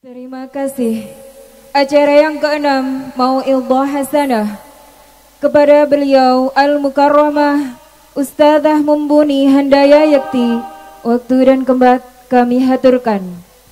Terima kasih. Acara yang keenam Mau'idhah Hasanah kepada beliau Al-Mukarramah Ustadzah Mumbuni Handaya Yakti. Waktu dan tempat kami haturkan.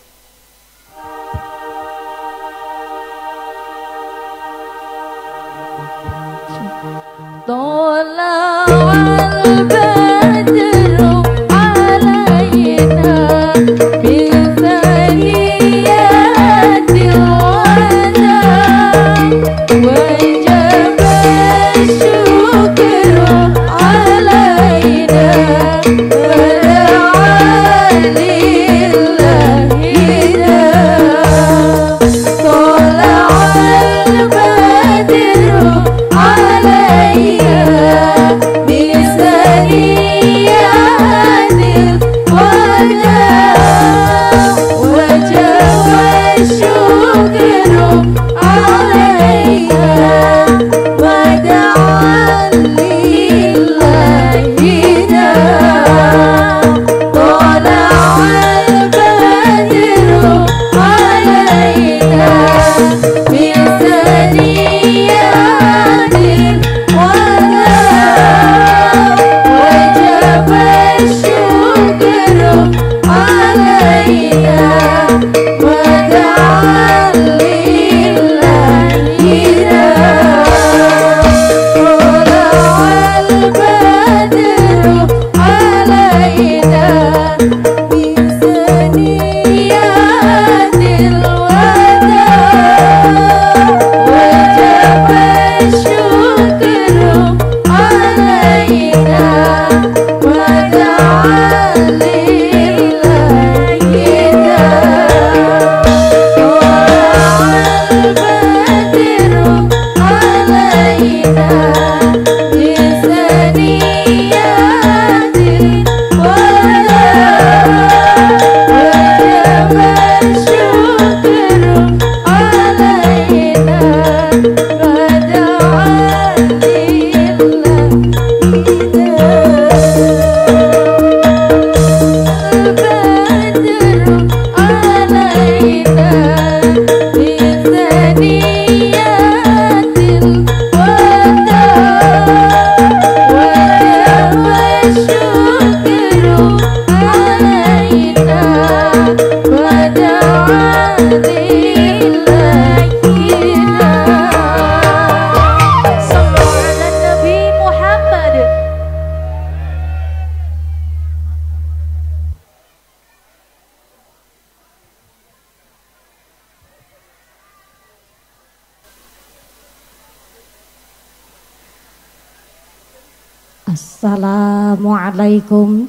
Assalamualaikum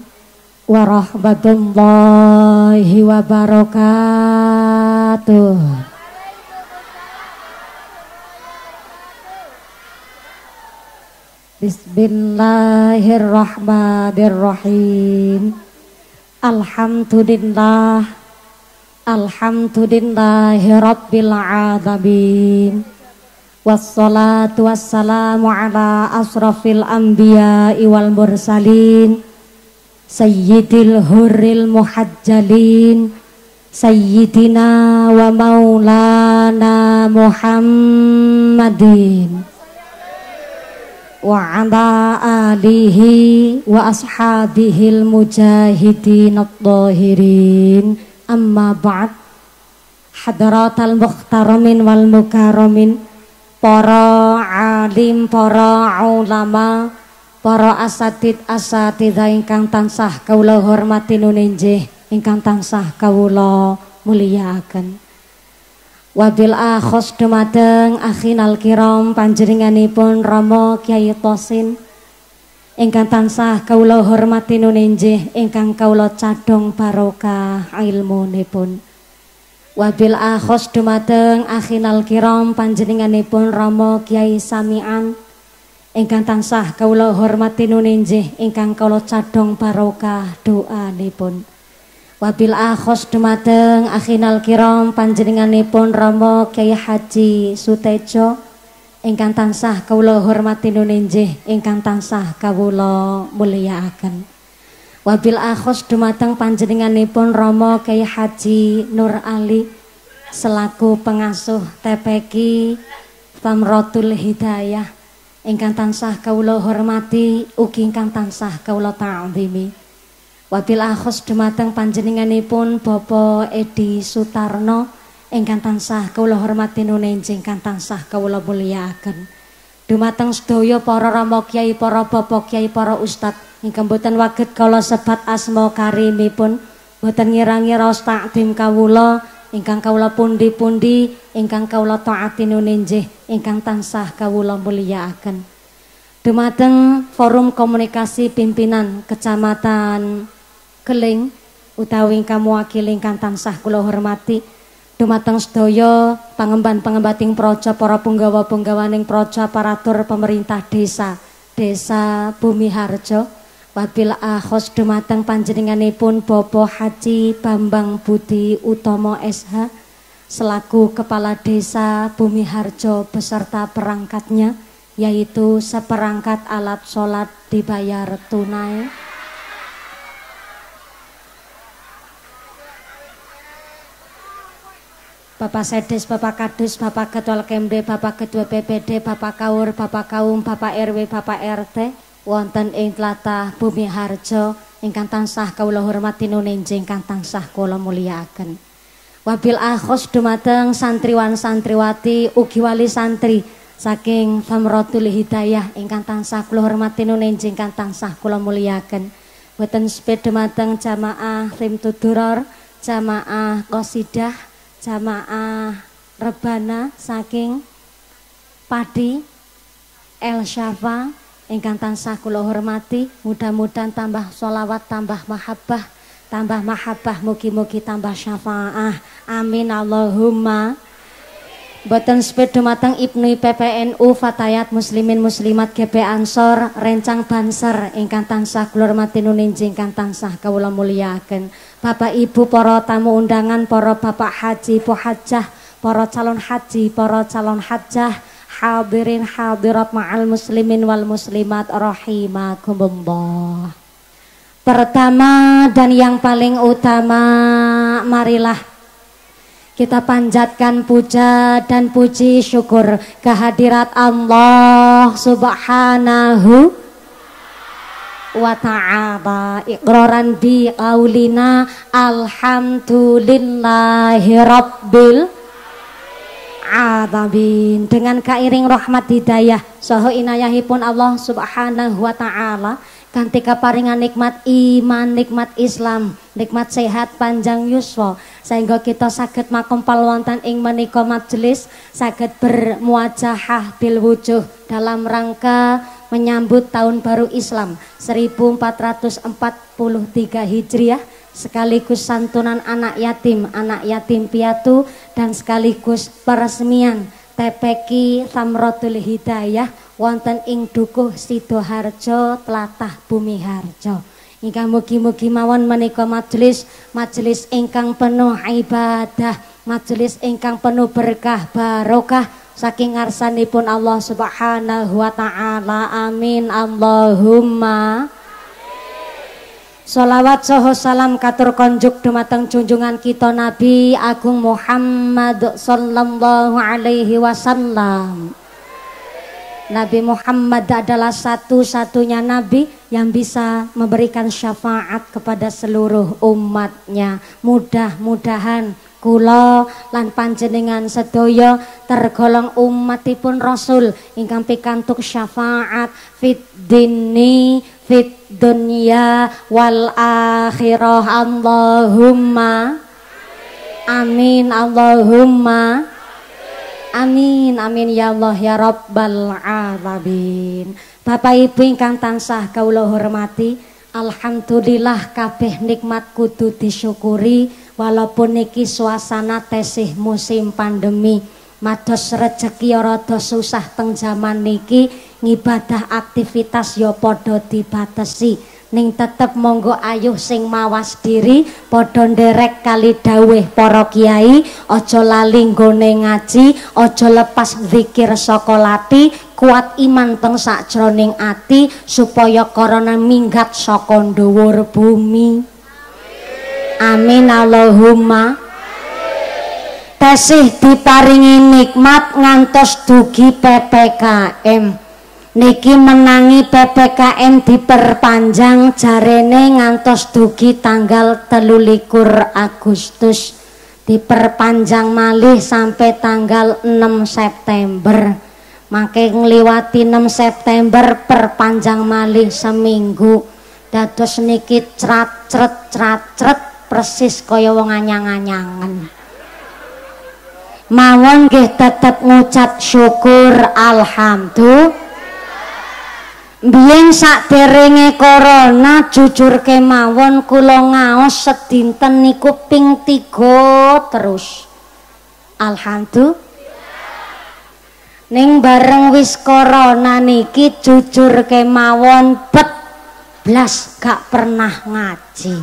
warahmatullahi wabarakatuh. Bismillahirrahmanirrahim. Alhamdulillahi rabbil alamin. Wassalatu wassalamu ala asrafil anbiya'i wal mursalin sayyidil hurril muhajjalin sayyidina wa maulana Muhammadin wa ala alihi wa ashabihil mujahidin at-tahirin. Amma ba'd. Hadratal muhtaramin wal mukarramin, para alim, para ulama, para asatidzah ingkang tansah kawula hormati nuninjih, ingkang tansah kawula mulyakaken. Wabil akhos dumateng akhinal kiram panjenenganipun Rama Kyai Tosin ingkang tansah kawula hormati nuninjih, ingkang kawula cadhong barokah ilmunipun. Wabil akhos dumateng akhinal kiram panjenenganipun Rama Kyai Sami'an ingkang tansah kawula hormati nuninjih, ingkang kawula cadhong barokah doanipun. Wabil akhos dumateng akhinal kiram panjenenganipun Rama Kyai Haji Sutejo ingkang tansah kawula hormati nuninjih, ingkang tansah kawula mulyakaken. Wabil akhos dumateng panjenenganipun Rama Kyai Haji Nur Ali selaku pengasuh TPQ Thamratul Hidayah ingkang tansah kawula hormati ugi ingkang tansah kawula ta'zimi. Wabil akhos dumateng panjenenganipun Bapak Edi Sutarno ingkang tansah kawula hormati nunenjing ingkang tansah kawula mulyakaken. Dumateng sedaya para rama kyai, para bapak kyai, para ustad ingkang boten waget kala sebat asma karimipun, boten ngira-ngira takdim kawula ingkang kawula pundi-pundi ingkang kawula taati nunenjih ingkang tansah kawula mulyakaken. Dumateng forum komunikasi pimpinan Kecamatan Keling utawi ingkang mewakili ingkang tansah kula hormati, dumateng sedaya pangemban-pangembating praja, para punggawa-punggawaning praja, aparatur pemerintah desa Bumi Harjo, wabil akhos dumateng panjenenganipun Bapak Haji Bambang Budi Utomo SH selaku Kepala Desa Bumi Harjo beserta perangkatnya, yaitu seperangkat alat sholat dibayar tunai. Bapak Sedes, Bapak Kadus, Bapak Ketua Kemde, Bapak Ketua PPD, Bapak Kaur, Bapak Kaum, Bapak RW, Bapak RT wonten ing tlatah Bumi Harjo ingkang tansah kawula hormati nunenjing ingkang tansah kula mulyakaken. Wabil akhos dumateng santriwan santriwati ugi wali santri saking Thamratul Hidayah ingkang tansah kula hormati nunenjing ingkang tansah kula mulyakaken. Boten seped dumateng jamaah Rimtuduror, jamaah Qasidah, jamaah Rebana saking Padi El Syafa ingkang tansah kula hormati, mudah-mudahan tambah sholawat, tambah mahabbah, mugi-mugi tambah syafaah. Amin Allahumma. Boten seped dumateng Ibnu PPNU Fatayat Muslimin Muslimat GP Ansor Rencang Banser ingkang tansah kula hormati nunenjing ingkang tansah kawula mulyakaken. Bapak Ibu para tamu undangan, para bapak haji, pohajah, para calon haji, para calon hajah, hadirin hadirat ma'al muslimin wal muslimat rahimakumullah. Pertama dan yang paling utama, marilah kita panjatkan puja dan puji syukur kehadirat Allah Subhanahu wa ta'ala, iqraran bi qaulina alhamdulillahi rabbil alamin. Dengan kairing rahmat hidayah saha inayahipun Allah Subhanahu wa ta'ala kanthi kaparingan nikmat iman, nikmat Islam, nikmat sehat panjang yuswa, sehingga kita saged makumpul wonten ing menika majelis, saged bermuajahah bil wujuh dalam rangka menyambut tahun baru Islam 1443 Hijriah, sekaligus santunan anak yatim piatu, dan sekaligus peresmian TPQ Thamratul Hidayah wonten ing Dukuh Sidoharjo, tlatah Bumi Harjo. Ingkang mugi-mugi mawon menika majelis ingkang penuh ibadah, majelis ingkang penuh berkah barokah saking ngarsanipun Allah Subhanahu wa ta'ala. Amin Allahumma. Sholawat saha salam katur konjuk dumateng junjungan kita Nabi Agung Muhammad sallallahu alaihi wasallam. Nabi Muhammad adalah satu-satunya nabi yang bisa memberikan syafaat kepada seluruh umatnya. Mudah-mudahan kula lan panjenengan sedaya tergolong umatipun Rasul ingkang pikantuk syafaat fid dini fid dunya wal akhirah. Allahumma amin. Allahumma amin. Amin ya Allah ya Rabbal alamin. Bapak Ibu ingkang tansah kawula hormati, alhamdulillah kabeh nikmat kudu disyukuri walaupun niki suasana tesih musim pandemi. Mados rejeki rada susah teng jaman niki, ngibadah aktivitas ya padha dibatesi. Ning tetep monggo ayuh sing mawas diri padha nderek kali dawuh para kiai, aja lali nggone ngaji, aja lepas zikir saka lati, kuat iman teng sakjroning ati supaya korona minggat saka dhuwur bumi. Amin Allahumma. tasih diparingi nikmat ngantos dugi PPKM. Niki menangi PPKM diperpanjang jarene ngantos dugi tanggal 23 Agustus, diperpanjang malih sampai tanggal 6 September. Mangke ngliwati 6 September perpanjang malih seminggu. Dados niki crat-cret persis kaya wong anyang-anyangan. Mawon nggih tetep ngucap syukur alhamdulillah. Biyen sakderenge corona jujur kemawon kula ngaos sedinten niku ping 3 terus. Alhamdulillah. Ning bareng wis corona niki jujur kemawon blas gak pernah ngaji.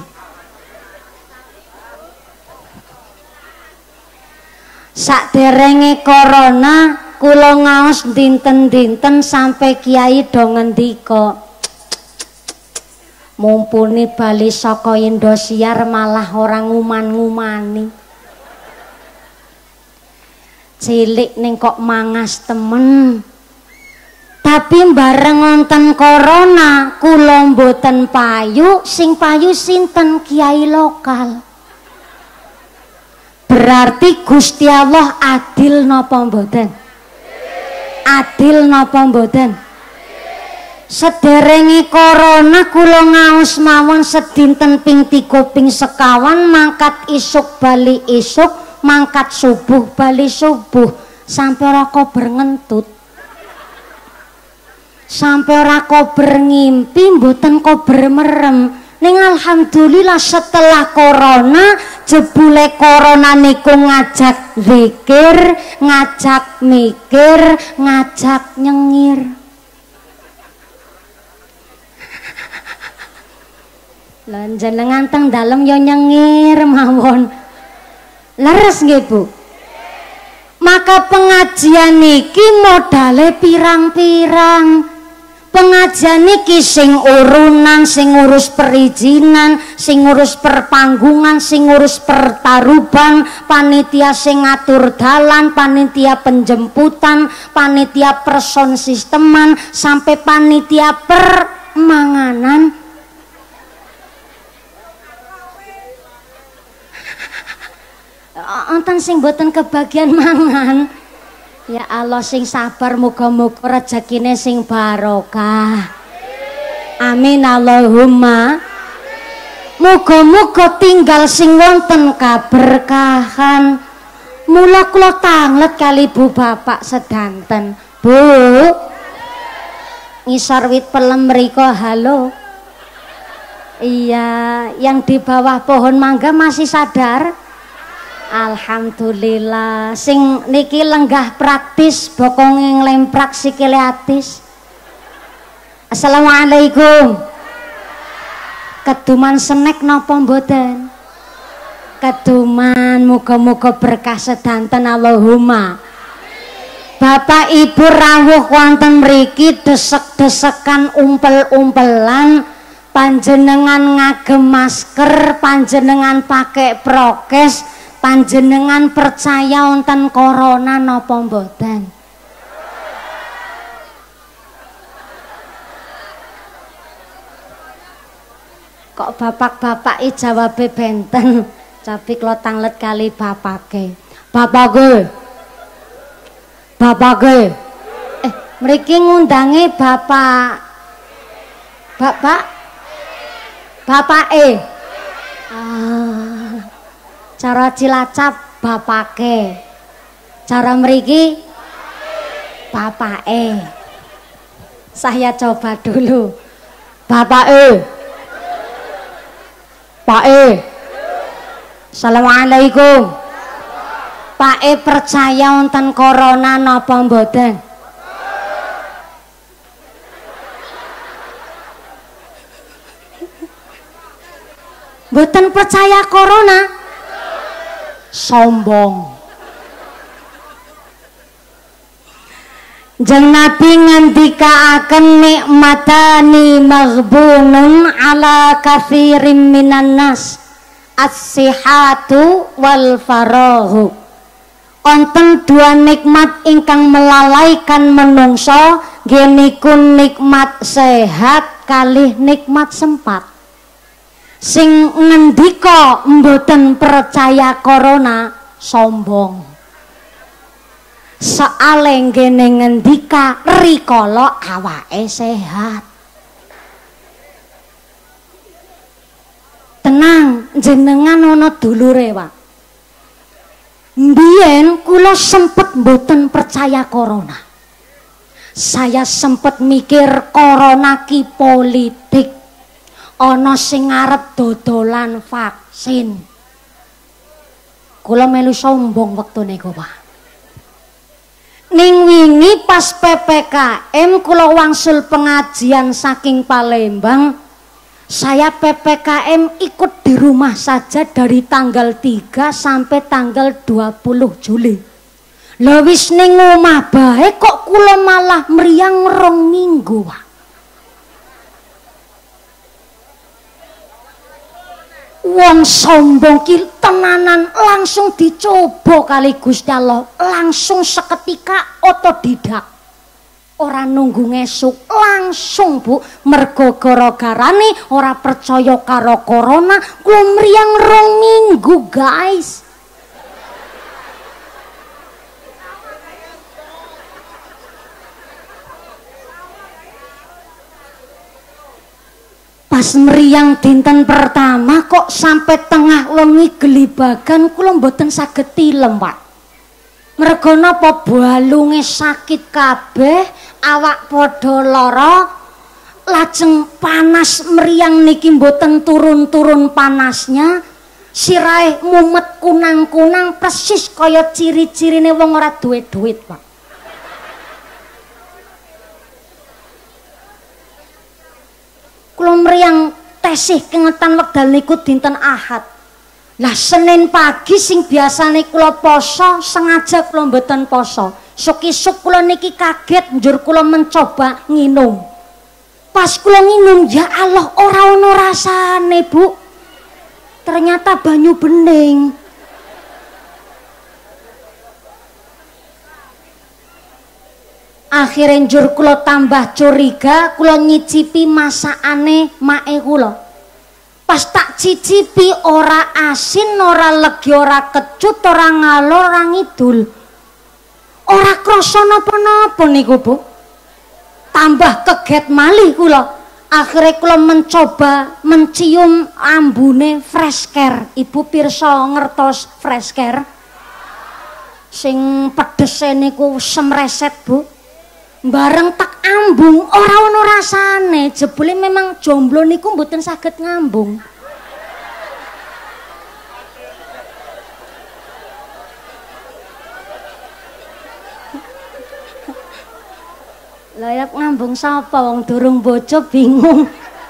Sakderenge corona kula ngaos dinten-dinten sampai kiai do ngendika mumpuni bali saka Indosiar malah orang nguman-ngumani. Cilik ning kok mangas temen. Tapi bareng wonten corona kula mboten payu, sing payu sinten kiai lokal. Berarti Gusti Allah adil napa mboten? Adil napa mboten? Sederenge corona kula ngaos mawon sedinten ping 3 ping sekawan mangkat isuk bali isuk, mangkat subuh bali subuh, sampai ora kober ngentut. Sampai ora kober ngimpi, mboten kober merem. Ning alhamdulillah setelah corona jebule corona niku ngajak zikir, ngajak mikir, ngajak nyengir. Lah jenengan teng dalem yo nyengir mawon. Leres nggih Bu? Maka pengajian niki modale pirang-pirang. Pengajian niki sing urunan, sing ngurus perizinan, sing ngurus perpanggungan, sing ngurus pertaruban, panitia sing ngatur dalan, panitia penjemputan, panitia person sisteman, sampai panitia permanganan. Onten sing boten kebagian mangan. Ya Allah sing sabar, muga-muga rezekine sing barokah. Amin Allahumma. Muga-muga tinggal sing wonten kaberkahan. Mula kula tanglet kali Bu Bapak sedanten. Bu. Ngisor wit pelem mriko halo. Iya, yang di bawah pohon mangga masih sadar? Alhamdulillah. Sing niki lenggah praktis bokonge nglemprak sikile atis. Assalamualaikum. Keduman snack napa mboten? Keduman, muga-muga berkah sedanten Allahumma. Bapak Ibu rawuh wonten mriki desek-desekan umpel-umpelan, panjenengan ngagem masker, panjenengan pakai prokes. Panjenengan percaya wonten corona napa mboten? Kok bapak-bapak jawabe benten, tapi kula tanglet kali bapake. Bapake. Bapake. Mriki ngundange bapak. Bapak. Bapake. Cara Cilacap bapake, cara mriki bapake. Saya coba dulu. Bapake. Pake. Assalamualaikum. Pake percaya wonten corona napa mboten? Mboten percaya corona? Sombong. Jeng Nabi ngendikaaken nikmatani maghbunun ala katsirin minan nas as-sihatu wal farahu. Wonten dua nikmat ingkang melalaikan menungso, nggih niku nikmat sehat kalih nikmat sempat. Sing ngendika mboten percaya corona sombong. Soale ngene ngendika rikala awake sehat. Tenang, jenengan ana dulure, Pak. Mbiyen kula sempet mboten percaya corona. Saya sempet mikir corona ki politik. Ana sing arep dodolan vaksin. Kula melu sombong wektu niku, Pak. Ning wingi pas PPKM kula wangsul pengajian saking Palembang. Saya PPKM ikut di rumah saja dari tanggal 3 sampai tanggal 20 Juli. Lha wis ning omah bae kok kula malah mriyang 2 minggu, Pak. Wong sombong ki tenanan langsung dicoba kali Gusti Allah, langsung seketika otodidak. Ora nunggu ngesuk, langsung Bu, mergo gara-garane ora percaya karo corona, kula mriyang 2 minggu, guys. Pas meriang dinten pertama kok sampai tengah wengi gelibagan kula mboten saged tilem, Pak. Mergo napa balunge sakit kabeh, awak padha lara, lajeng panas meriang niki mboten turun-turun panasnya, sirahe mumet kunang-kunang persis kaya ciri-cirine wong ora duwe duit, Pak. Kula mriyang tesih kengetan wekdal niku dinten Ahad. Lah Senin pagi sing biasane kula poso, sengaja kula mboten poso. Sok-isuk kula niki kaget njur kula mencoba nginum. Pas kula nginum, ya Allah ora ono rasane, Bu. Ternyata banyu bening. Akhirnya njur kula tambah curiga, kula nyicipi masakane mae kula. Pas tak cicipi ora asin, ora legi, ora kecut, ora ngalor, ora ngidul. Ora krasa napa-napa niku, Bu. Tambah keget malih kula. Akhirnya kula mencoba mencium ambune fresh care. Ibu pirsa ngertos fresh care? Sing pedese niku semreset, Bu. Bareng tak ambung ora ono rasane, jebule memang jomblo niku mboten saged ngambung. Layak ngambung sapa wong durung bojo bingung.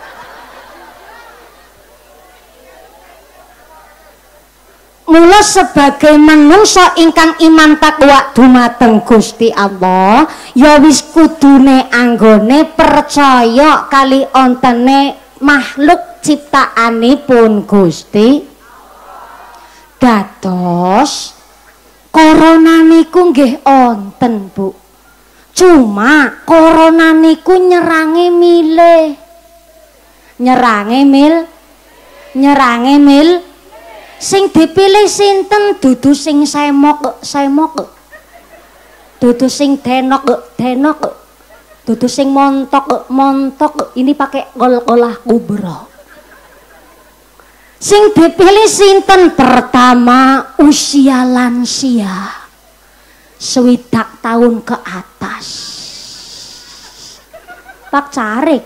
Mula sebagai manungsa ingkang iman takwa dumateng Gusti Allah, ya wis kudune anggone percaya kali ontene makhluk ciptaanipun Gusti. Dados corona niku nggih onten, Bu. Cuma corona niku nyerange milih. Nyerange mil. Sing dipilih sinten dudu sing semok, dudu sing denok, dudu sing montok. Ini pakai olah kubro. Sing dipilih sinten? Pertama usia lansia, 60 tahun ke atas. Pak Carik.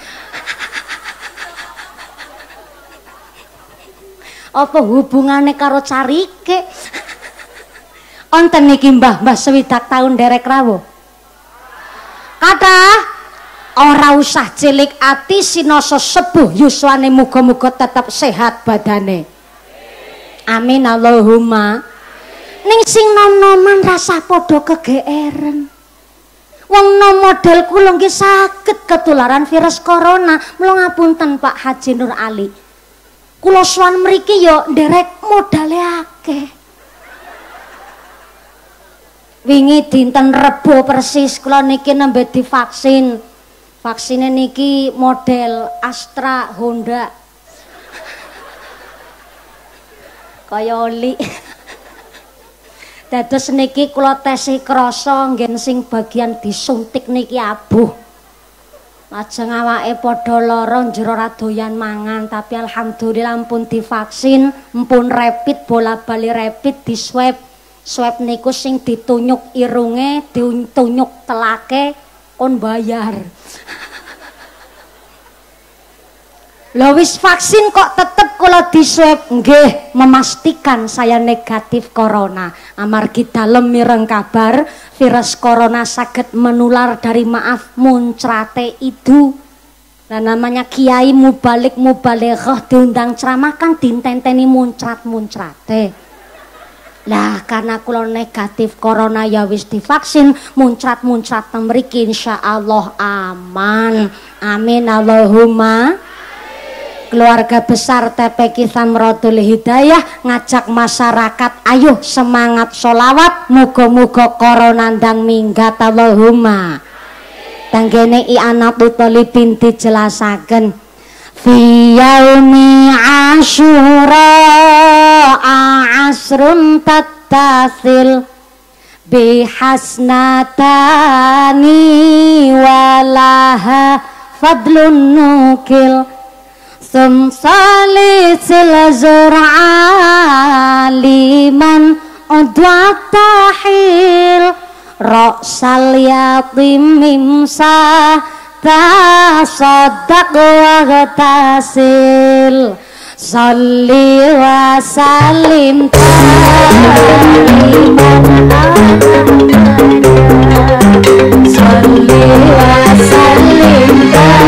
Apa hubungannya karo carike? Onten niki mbah 60 tahun derek rawuh. Kata ora usah cilik ati sinoso sepuh yuswane muga-muga tetap sehat badane. Amin Allahumma. Ning sing nom-noman rasa padha kegeeren. Wong nom model kula nggih saged ketularan virus corona. Mula ngapunten Pak Haji Nur Ali. Kula sowan mriki ya nderek modale akeh. Wingi dinten Rebo persis kula niki nembe divaksin. Vaksine niki model Astra Honda. Kaya oli. Dados niki kula tesi krasa nggen sing bagian disuntik niki abuh. Lajeng awake padha lara njero ra doyan mangan, tapi alhamdulillah ampun divaksin, ampun rapid bola-bali rapid di swab. Swab niku sing ditunyuk irunge, ditunyuk telake kon bayar. Lho wis vaksin kok tetep kula di swab nggih memastikan saya negatif corona. Amargi dalem mireng kabar virus corona saged menular dari maaf muncrate idu. Nah namanya kiai mubalik mubalighah diundang ceramah kan dintenteni muncrat-muncrate. Lah karena kula negatif corona ya wis divaksin, muncrat-muncrat mriki insyaallah aman. Amin Allahumma. Keluarga besar TPQ Samratul Hidayah ngajak masyarakat ayo semangat sholawat, muga-muga corona ndang minggat Allahumma. Tanggene I Anatul Talibin dijelasaken fi yaumi asyura asrun tattasil bihasnatani walaha fadlun nukil sumsalisil zur'a liman udwat tahil ra'sal yatim mimsa tasaddaq wa tasil salli wa salim salli wa salim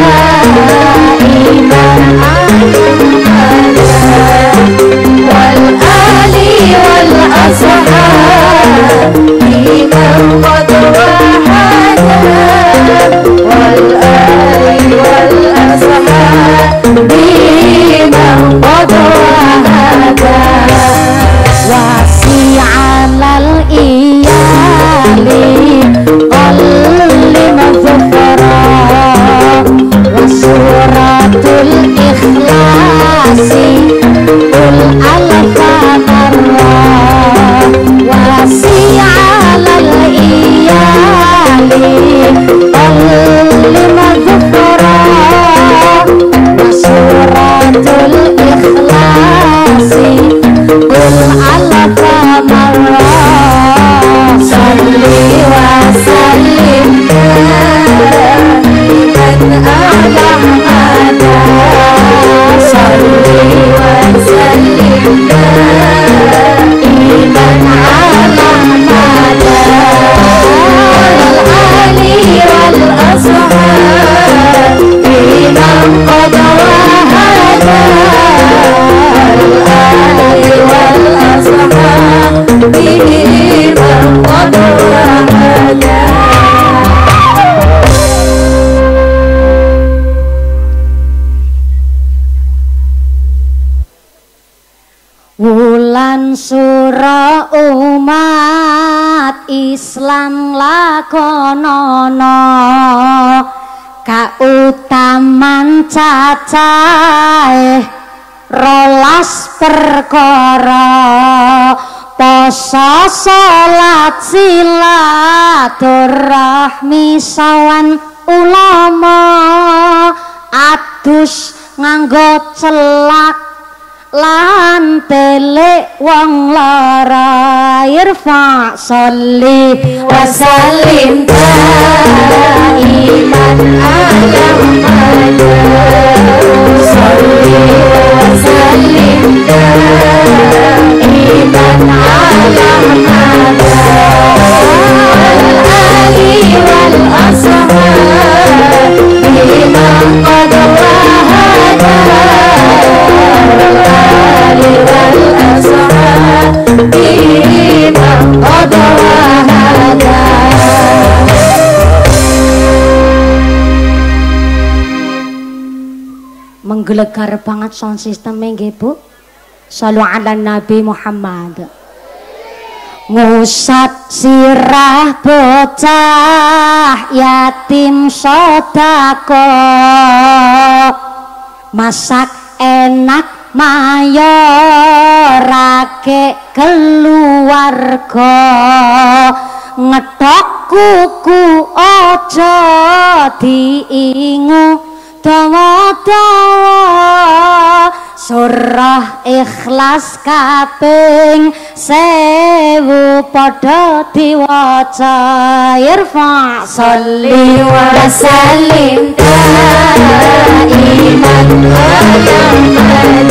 wal ali wal ashab liman qad wahada wal ali wal ashab liman qad wahada wasi'alal iyali qalli mazfara wasuratul ikhlasi ul alfa marra wasi'alal iyali qalli mazfara wasuratul ikhlasi ul alfa marra salli wa sallim ala ada salli wa sallim iman ala ada al ali wal ashab iman qad wahada al ali wal ashab iman qad wahada. Wulan sura umat Islam lakonono kautaman cacahe rolas perkara poso salat silaturahmi sawan ulama adus nganggo celak lan telek wong lara irfa sholli wa sallim iman alam ada sholli wa sallim iman alam ada al-ali wal ashab iman qad wahada menggelegar banget sound system nggih Bu. Shallu ala Nabi Muhammad. ngusap sirah bocah yatim sedekah masak enak mayorake keluarga ngedok kuku ojo diingu dawa-dawa surah ikhlas kaping 1000 padha diwaca irfa sholli wa sallim daiman abada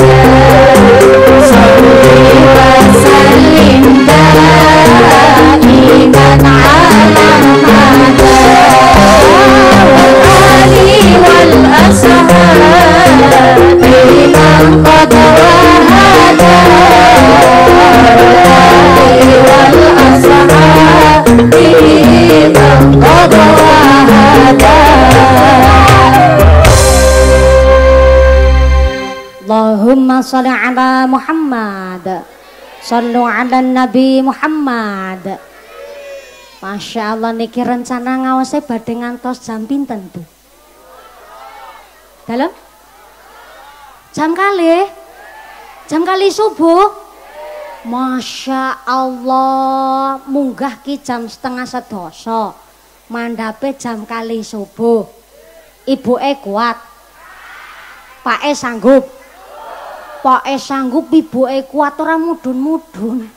sholli wa sallim daiman abada wal ashab biman qad wahada wal ashab biman qad wahada Allahumma sholli ala Muhammad shollu ala Nabi Muhammad. Masya Allah niki rencana ngawase badhe ngantos jam pinten Bu? Dalam? Jam kali subuh. Masya Allah munggah ki jam 11:30 mandape jam kali subuh. Ibuke kuat, Pake sanggup, Pake sanggup, ibuke kuat ora mudun-mudun.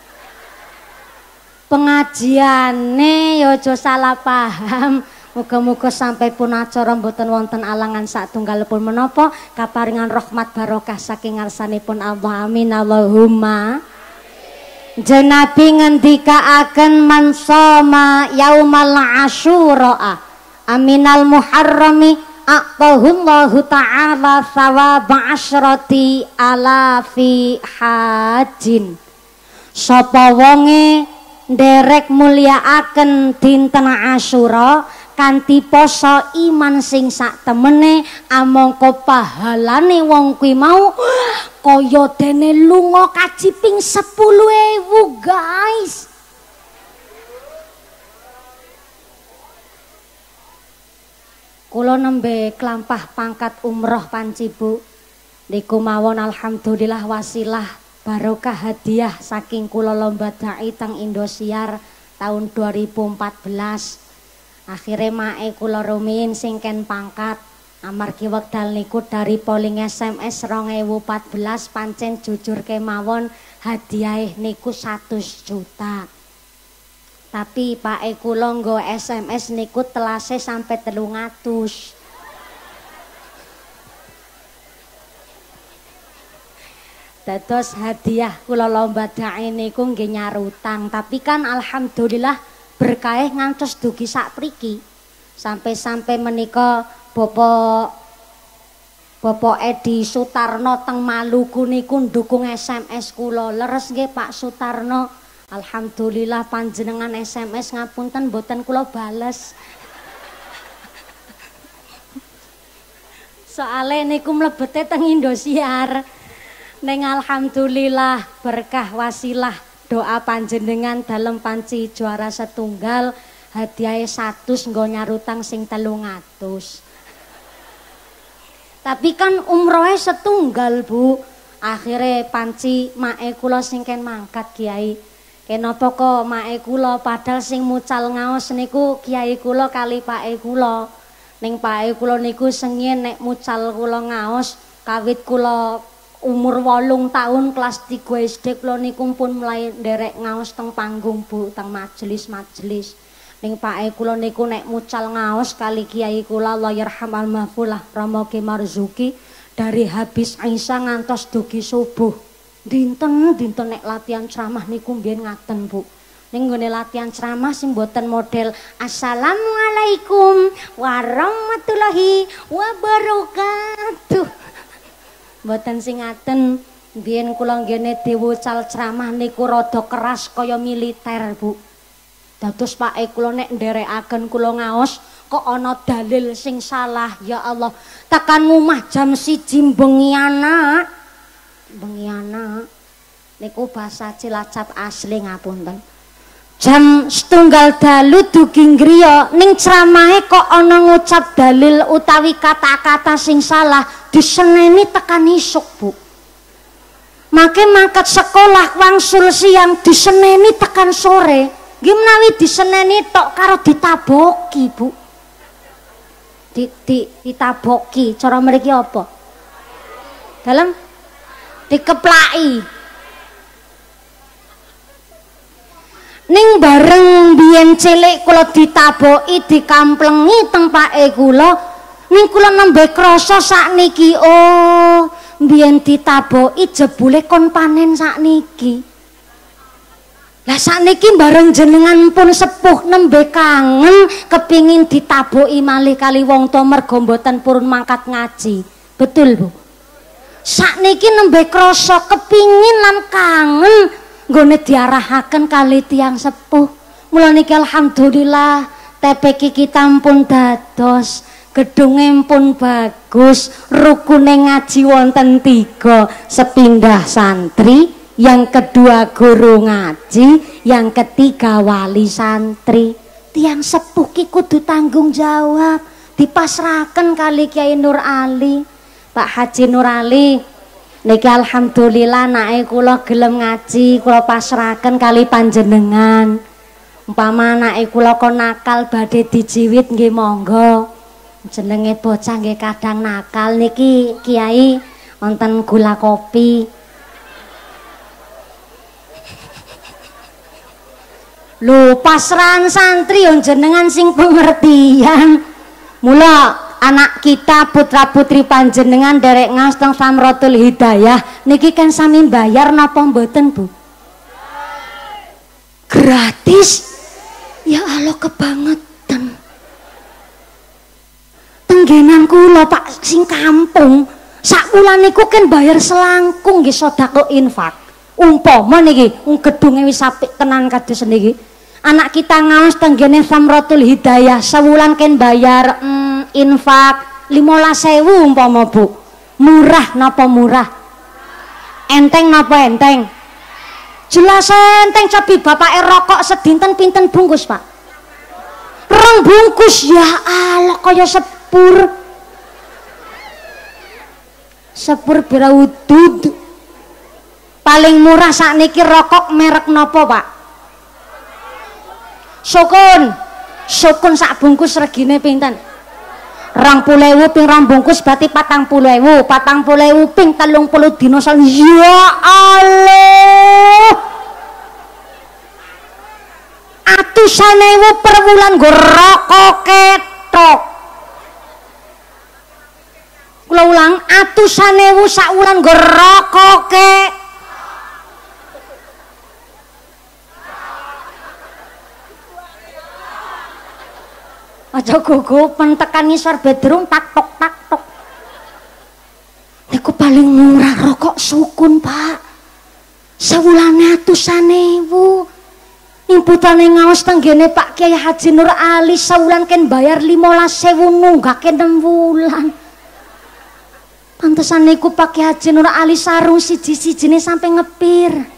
Pengajiane ya aja salah paham. Muga-muga sampai pun acara mboten wonten alangan satunggalipun menapa kaparingan rahmat barokah saking ngarsanipun Allah amin Allahumma. Jeneng Nabi ngendikaaken man shoma yaumal asyura aminal muharrami aqahullahu ta'ala thawaba asyrati alafi hajin. Sapa wonge nderek mulyakaken dinten Asyura kanthi poso iman sing sak temene amangka pahalane wong kuwi mau kaya dene lunga kaji ping 10.000 guys. Kula nembe klampah pangkat umroh panci Bu. Niku mawon alhamdulillah wasilah barokah hadiah saking kula lomba dai teng Indosiar tahun 2014. Akhire mae kula rumiyin sing ken pangkat amargi wekdal niku dari polling SMS 2014 pancen jujur kemawon hadiah niku 100 juta. Tapi pake kula nggo SMS niku telase sampai 300. Dados hadiah kula lomba dai niku nggih nyarutang, tapi kan alhamdulillah berkah ngantos dugi sak priki. Sampai-sampai menika Bapak Edi Sutarno teng Maluku niku ndukung SMS kula. Leres nggih Pak Sutarno. Alhamdulillah panjenengan SMS ngapunten mboten kula bales. Soale niku mlebete teng Indosiar. Ning alhamdulillah berkah wasilah doa panjenengan dalem panci juara setunggal hadiah 100 nggo nyarutang sing 300. Tapi kan umrohe setunggal Bu. Akhire panci mae kula sing ken mangkat Kiai. Kenapa kok mae kula padahal sing mucal ngaos niku Kiai kula kali pake kula. Ning pake kula niku sengien nek mucal kula ngaos kawit kula umur 8 tahun kelas 3 SD kula niku pun mulai nderek ngaos teng panggung Bu, teng majelis-majelis. Ning pake kula niku nek mucal ngaos kali Kiai kula Allah yarham al-mahfulah Rama Ki Marzuki dari habis Aisyah ngantos dugi subuh. Dinten nek latihan ceramah niku mbiyen ngaten Bu. Ning nggone latihan ceramah sing mboten model Assalamualaikum warahmatullahi wabarakatuh. Mboten sing ngaten, biyen kula nggene diwacal ceramah niku rada keras kaya militer Bu. Dados pake kula nek nderekaken kula ngaos kok ana dalil sing salah ya Allah. Tekan ngomah jam 1 bengi anak. Bengi anak niku basa Cilacap asli ngapunten. jam 1:30 dugi griya ning ceramahe kok ana ngucap dalil utawi kata-kata sing salah diseneni tekan isuk Bu. Make mangkat sekolah wangsul siang diseneni tekan sore nggih menawi diseneni tok karo ditaboki Bu. Ditaboki cara mriki apa? Dalam dikeplaki. Ning bareng biyen cilik kula ditaboki dikamplengi teng pake kula ning kula nembe krasa sakniki oh biyen ditaboki jebule kon panen sakniki. Lah sakniki bareng jenengan pun sepuh nembe kangen kepingin ditaboki malih kali wong tuwa mergo mboten purun mangkat ngaji. Betul Bu? Sakniki nembe krasa kepingin lan kangen nggone diarahaken kali tiyang sepuh. Mula niki alhamdulillah TPK kita pun dados, gedunge pun bagus, rukune ngaji wonten 3, sepindah santri, yang kedua guru ngaji, yang ketiga wali santri. Tiang sepuh ki kudu tanggung jawab, dipasrahaken kali Kiai Nur Ali. Pak Haji Nur Ali niki alhamdulillah anake kula gelem ngaji, kula pasrahaken kali panjenengan. Umpama anake kula kon nakal badhe dijiwit nggih monggo. Jenenge bocah nggih kadang nakal niki Kiai wonten gula kopi. Lho pasrahan santri yo jenengan sing pengertian. Mula anak kita putra-putri panjenengan derek ngaos teng Samratul Hidayah niki kan sami bayar napa mboten Bu? Gratis? Ya Allah kebangetan. Tenggenan kula Pak sing kampung sak wulan niku kan bayar selangkung nggih sedekah infak. Umpama niki gedunge wis apik tenan kados niki. Anak kita ngaos tenggene Samratul Hidayah sewulan kan bayar infak 15.000 umpama Bu. Murah napa murah? Enteng napa enteng? Jelas enteng. Cobi bapake rokok sedinten pinten bungkus Pak? 2 bungkus. Ya Allah kaya sepur. Sepur biraudud. Paling murah sakniki rokok merek napa Pak? Sukun sak bungkus regine pinten? 20.000 ping 2 bungkus berarti 40.000. 40.000 ping 30 dina sal. Ya Allah. Atusan ewu per wulan nggo rokok ketok. Kula ulang, atusan ewu sak wulan nggo rokok ketok. Aja gugupen tekan ngisor bedroom tak tok. Niku paling murah rokok sukun Pak. Sewulane atusan ewu. Ing putane ngaos tenggene Pak Kiai Haji Nur Ali sewulan ken bayar 15.000 nunggake 6 wulan. Pantesan niku Pak Kiai Haji Nur Ali sarung siji-sijine sampai ngepir.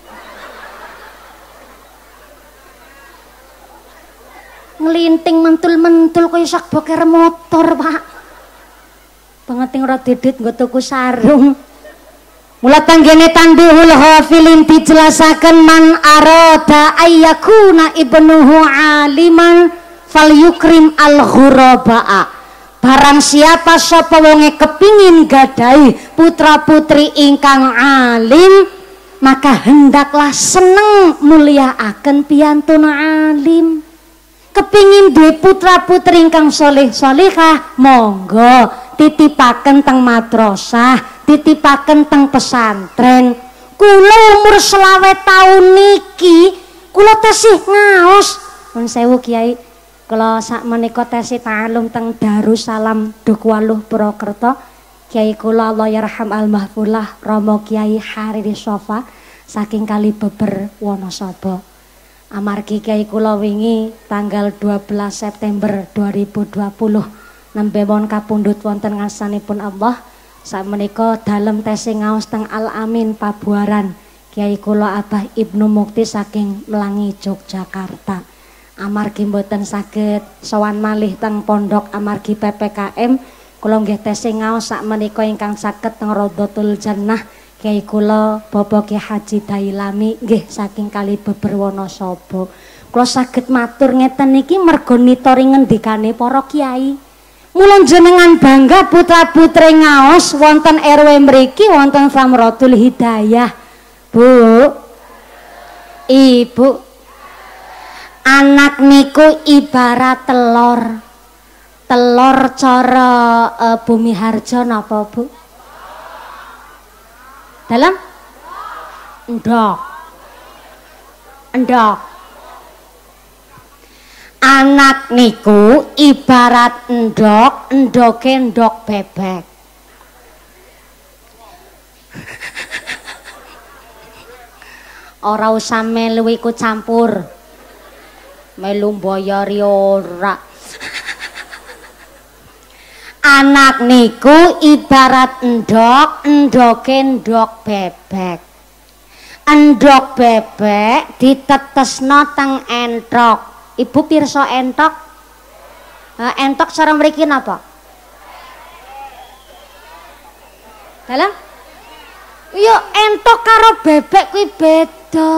Ngelinting mentul-mentul kaya sak boker motor Pak. Pengeting ora didit nggo tuku sarung. Mula tanggene Tanbihul Ghafilin dijelasaken man arada ayyakuna ibnuhu aliman falyukrim al-ghurabaa. Barang siapa sapa wonge kepingin gadai putra-putri ingkang alim, maka hendaklah seneng mulyakaken piyantun alim. Kepingin duwe putra-putri ingkang soleh-solehah, monggo titipaken teng madrasah, titipaken teng pesantren. Kula umur 20 tahun niki kula tasih ngaos. Nuwun sewu Kiai, kula sakmenika tasih ta'alum teng Darussalam Dukwaluh Purwokerto. Kiai kula Allah yarham al-mahfulah Romo Kiai Hariri Sofa saking Kalibeber Wonosobo. Amargi Kiai kula wingi tanggal 12 September 2020 nembe wonten kapundhut wonten ngarsanipun Allah. Sakmenika dalem tesih ngaos teng Al Amin Pabuaran Kiai kula Abah Ibnu Mukti saking Melangi Yogyakarta. Amargi mboten saged sowan malih teng pondok amargi PPKM, kula nggih tesih ngaos sakmenika ingkang saged teng Radhatul Jannah Kiai kula Bapak Ki Haji Dailami nggih saking Kali Beber Wonosobo. Kula saged matur ngeten niki merga nitori ngendikane para kiai. Mula jenengan bangga putra-putri ngaos wonten RW mriki wonten Samratul Hidayah. Bu, Ibu, anak niku ibarat telur. Telur cara Bumi Harjo napa, Bu? Dalam? Endok. Endok. Anak niku ibarat endok, endoke endok bebek. Ora usah melu ikut campur. Melu mbayari ora. Anak niku ibarat endok, endoke endok bebek. Endok bebek ditetesno teng entok. Ibu pirsa entok? Entok cara mriki napa? Dalam? Yo entok karo bebek kuwi beda.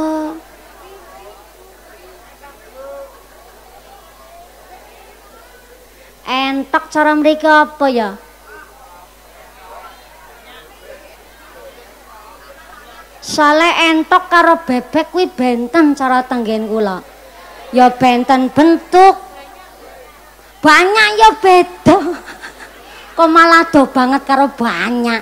Entok cara mriki apa ya? Soale entok karo bebek kuwi benten cara tenggen kula. Ya benten bentuk. Banyak ya beda. Kok malah do banget karo banyak.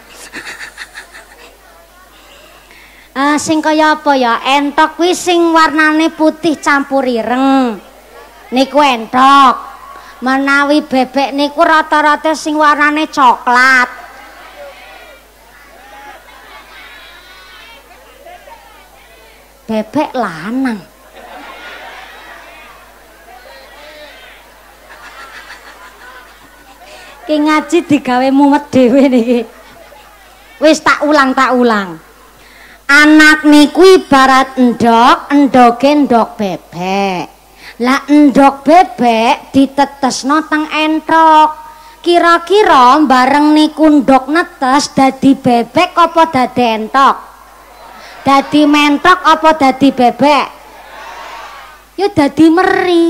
Sing kaya apa ya? Entok kuwi sing warnane putih campur ireng. Niku entok. Menawi bebek niku rata-rata sing warnane coklat. Bebek lanang. Ki ngaji digawe mumet dhewe niki. Wis tak ulang. Anak niku ibarat endok, endoke endok bebek. Lah endok bebek ditetesno teng entok. Kira-kira bareng niku endok netes dadi bebek apa dadi entok? Dadi mentok apa dadi bebek? Ya dadi meri.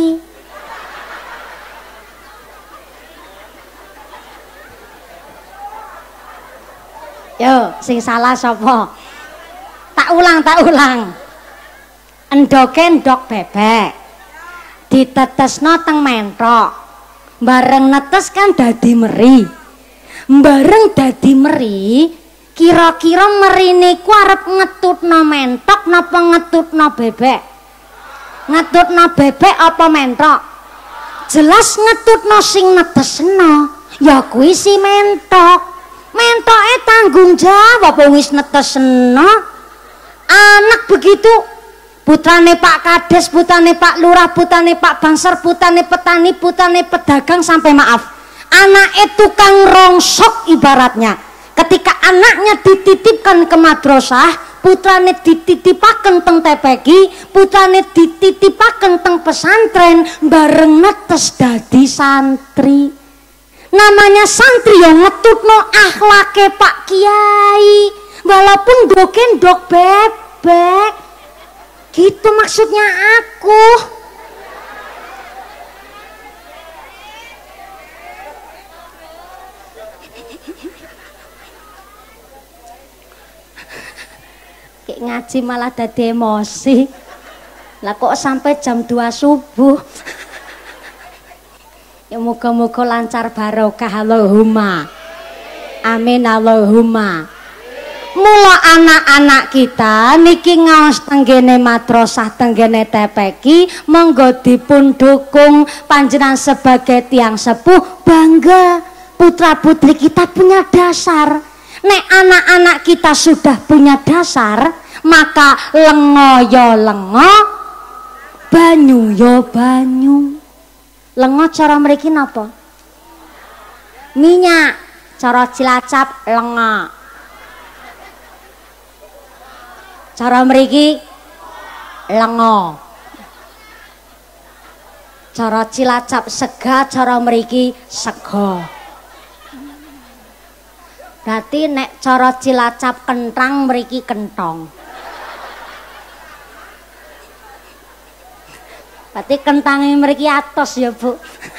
Yo, sing salah sapa? Tak ulang. Endoke endok bebek. Ditetesno teng mentok. Bareng netes kan dadi meri. Bareng dadi meri, kira-kira meri niku arep ngetutno mentok napa ngetutno bebek? Ngetutno bebek apa mentok? Jelas ngetutno sing netesno. Ya kuwi si mentok. Mentoke tanggung jawab wis netesno. Anak begitu, putrane Pak Kades, putrane Pak Lurah, putrane Pak Bangsar, putrane petani, putrane pedagang, sampai maaf, anaknya tukang rongsok ibaratnya. Ketika anaknya dititipkan ke madrasah, putrane dititipaken teng TPQ, putrane dititipaken teng pesantren, bareng netes dadi santri. Namanya santri yang ngetutno akhlake Pak Kiai. Walaupun ndok bebek, gitu maksudnya aku. Kayak ngaji malah dadi emosi. Lah kok sampai jam 2 subuh. Ya moga-moga lancar barokah Allahumma. Amin Allahumma. Mula anak-anak kita niki ngaos tenggene madrasah tenggene TPQ, monggo dipun dukung panjenengan sebagai tiang sepuh, bangga putra putri kita punya dasar. Nek anak-anak kita sudah punya dasar, maka lengo ya lengo, banyu ya banyu. Lengo cara mriki napa? Minyak. Cara Cilacap lengo. Cara mriki lengo. Cara Cilacap sega, cara mriki sego. Berarti nek cara Cilacap kentang mriki kentong. Berarti kentangnya mriki atos ya, Bu.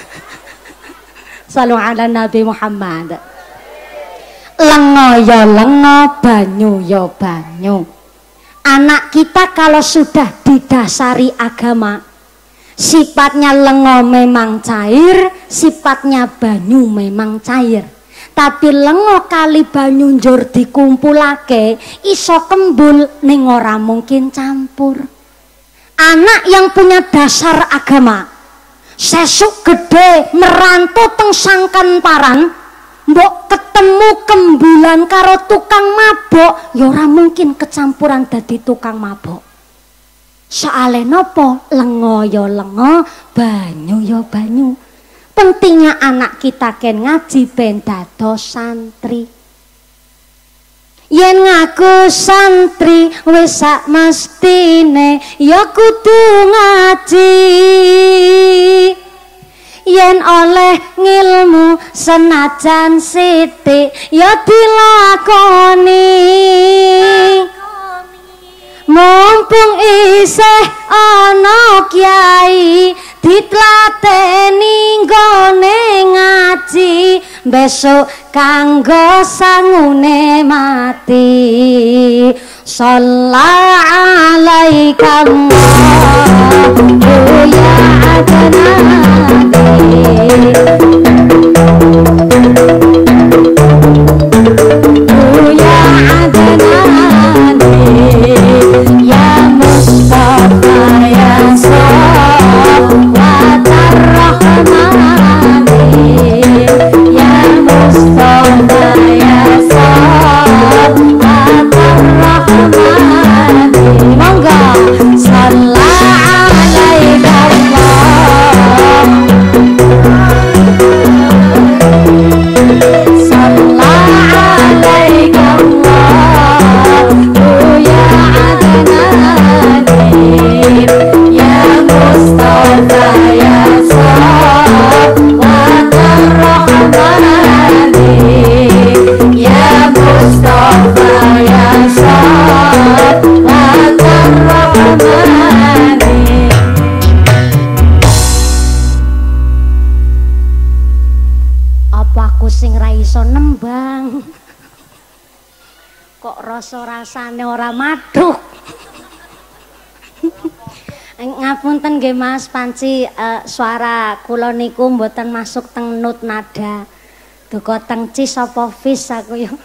Sallu ala Nabi Muhammad. Lengo ya lengo, banyu ya banyu. Anak kita kalau sudah didasari agama, sifatnya lengo memang cair, sifatnya banyu memang cair. Tapi lengo kali banyu njur dikumpulake iso kembul ning ora mungkin campur. Anak yang punya dasar agama sesuk gede merantau teng sangkan paran, mbok ketemu kembulan karo tukang mabok ya ora mungkin kecampuran dadi tukang mabok. Soale nopo? Lengo ya lengo, banyu ya banyu. Pentingnya anak kita ken ngaji ben dados santri. Yen ngaku santri wis sak mestine ya kudu ngaji. Yen oleh ngilmu senajan sithik ya dilakoni. Mumpung isih ana kiai ditlateni nggone ngaji, besok kanggo sangune mati. Sallallahu alaika ya ya Mustafa ya Shalwatar Rahmani, ya Mustafa ya Shalwatar Rahmani. Monggo sallallahu alaihi wasallam. Kok rasa-rasane ora maduk. Ngapunten nggih Mas Panci, suara kula niku mboten masuk teng not nada. Duka teng cis apa fish aku yo.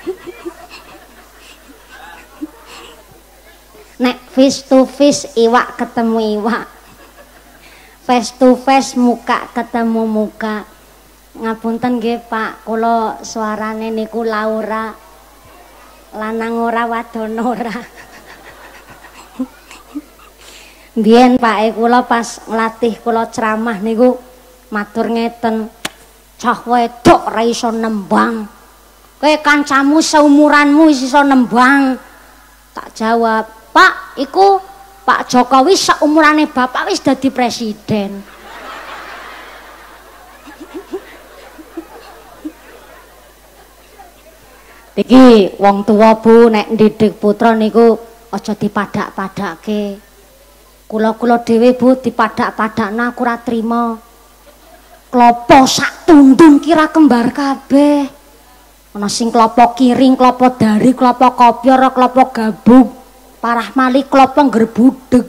Nek face to face iwak ketemu iwak. Face to face muka ketemu muka. Ngapunten nggih Pak, kula suarane niku Laura. Lanang ora wadon ora. Biyen Pak kula pas nglatih kula ceramah niku matur ngeten, cah wedok ora iso nembang. Kowe kancamu seumuranmu iso nembang. Tak jawab, Pak, iku Pak Jokowi seumurane bapak wis dadi presiden. Iki wong tua Bu nek ndidik putra niku aja dipadak-padake. Kula dhewe Bu dipadak-padakna aku ora trima. Klopo sak tundung kira kembar kabeh. Ana sing klopo kiring, klopo dari, klopo kopior, klopo gabung. Parah malih klopo ngerbudeg.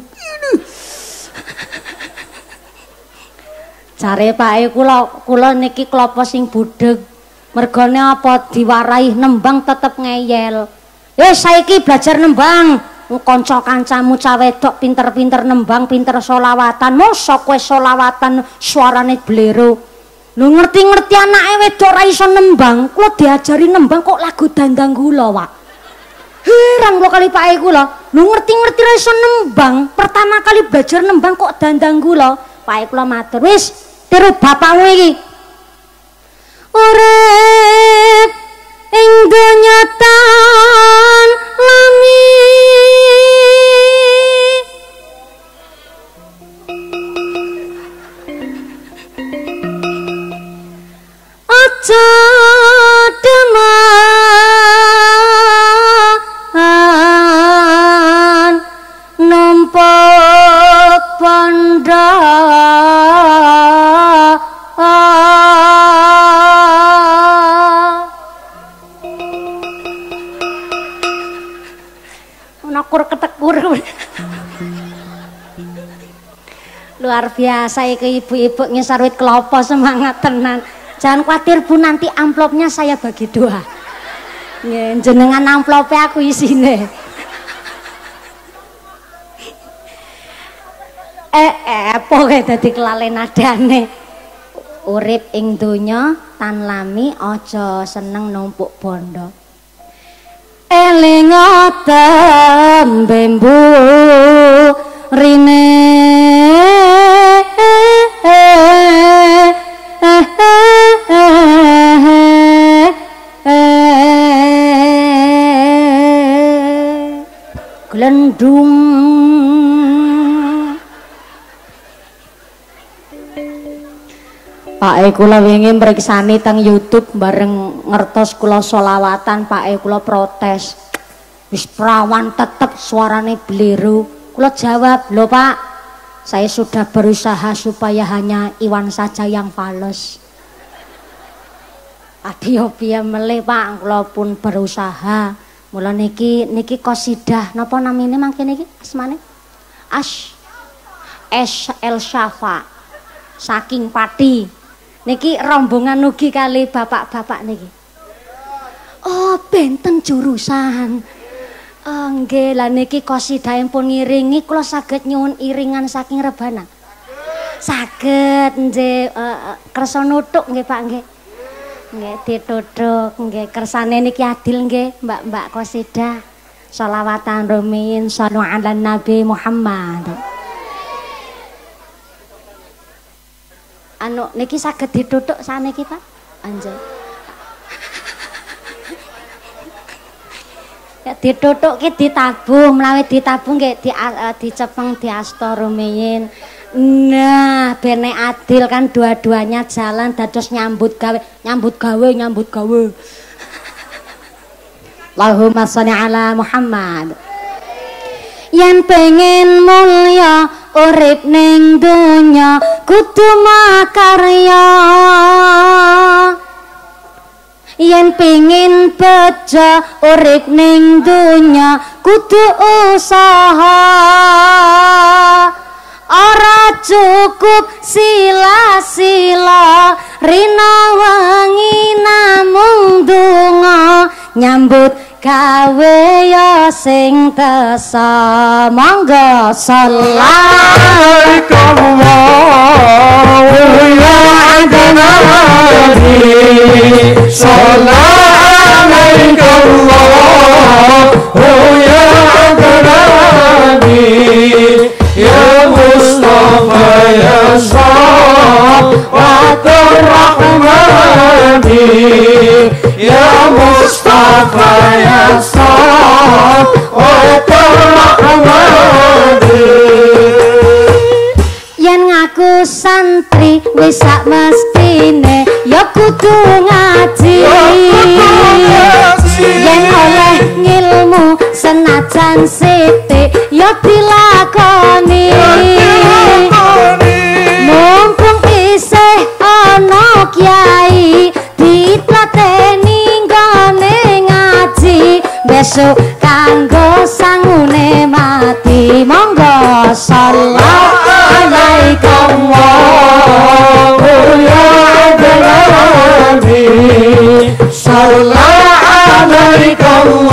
Jare pake kula niki klopo sing budeg. Mergane apa diwarai nembang tetep ngeyel. Saiki belajar nembang. Kanca-kancamu cah wedok pinter-pinter nembang, pinter solawatan. Mosok kowe solawatan suarane blero. Lu ngerti-ngerti anake wedok ora iso nembang, kula diajari nembang kok lagu Dandang Gula, Pak. Heran kula kali pake kula. Lu ngerti-ngerti ora iso nembang, pertama kali belajar nembang kok Dandang Gula. Pake kula matur, "Wis, tiru bapakmu iki." Urip ing donya tan lami aja deman numpuk bondo nakur ketekur luar biasa iki ibu-ibu ngisar wit kelapa semangat tenan. Jangan khawatir Bu, nanti amplopnya saya bagi dua. Nggih, jenengan amplopnya aku isine. Pokoke dadi kelalen adane. Urip ing donya tan lami aja seneng numpuk bondo. Eling tembe mbu rine glendung Pak kula wingi mriksani teng YouTube bareng ngertos kula sholawatan, Pak kula protes. Wis perawan tetep suarane bliru. Kula jawab, "Loh Pak, saya sudah berusaha supaya hanya Iwan saja yang fales." Adio piye melih Pak, kula pun berusaha. Mula niki qasidah napa namine mangke niki asmane? El Syafa. Saking Pati. Niki rombongan ugi kali bapak-bapak niki. Oh, benten jurusan. Nggih, lah niki qasidaipun ngiringi kula saged nyuwun iringan saking rebana. Saged nggih kersa nutuk nggih Pak nggih. Nggih ditutuk nggih kersane niki adil nggih Mbak-mbak qasidah. Shalawatan rumiyin sallu ala Nabi Muhammad. Anu niki saged ditutuk saniki Pak. Anjay. Ya ditutuk ki ditabung, mlawi ditabung nggih dicepeng diasta rumiyin. Nah, bene adil kan dua-duanya jalan dados nyambut gawe. Allahumma sholli ala Muhammad. Yen pengen mulya urip ning donya kudu makarya. Yen pengen bejo urip ning donya kudu usaha. Ora cukup sila-sila rina wengi namung donga nyambut gawe ya sing tesa. Monggo sallallahu ya nabi sallallahu ya nabi ya Mustafa ya Shalawatun Rahmani ya Mustafa ya Shalawatun Rahmani. Yen ngaku santri wis sak mestine ya kudu ngaji. Yen oleh ngilmu senajan sithik ya dilakoni. Mumpung isih ana kiai ditlateni nggone ngaji besok kanggo sangune mati. Monggo sallallahu alaikum ya nabi sallallahu alaikum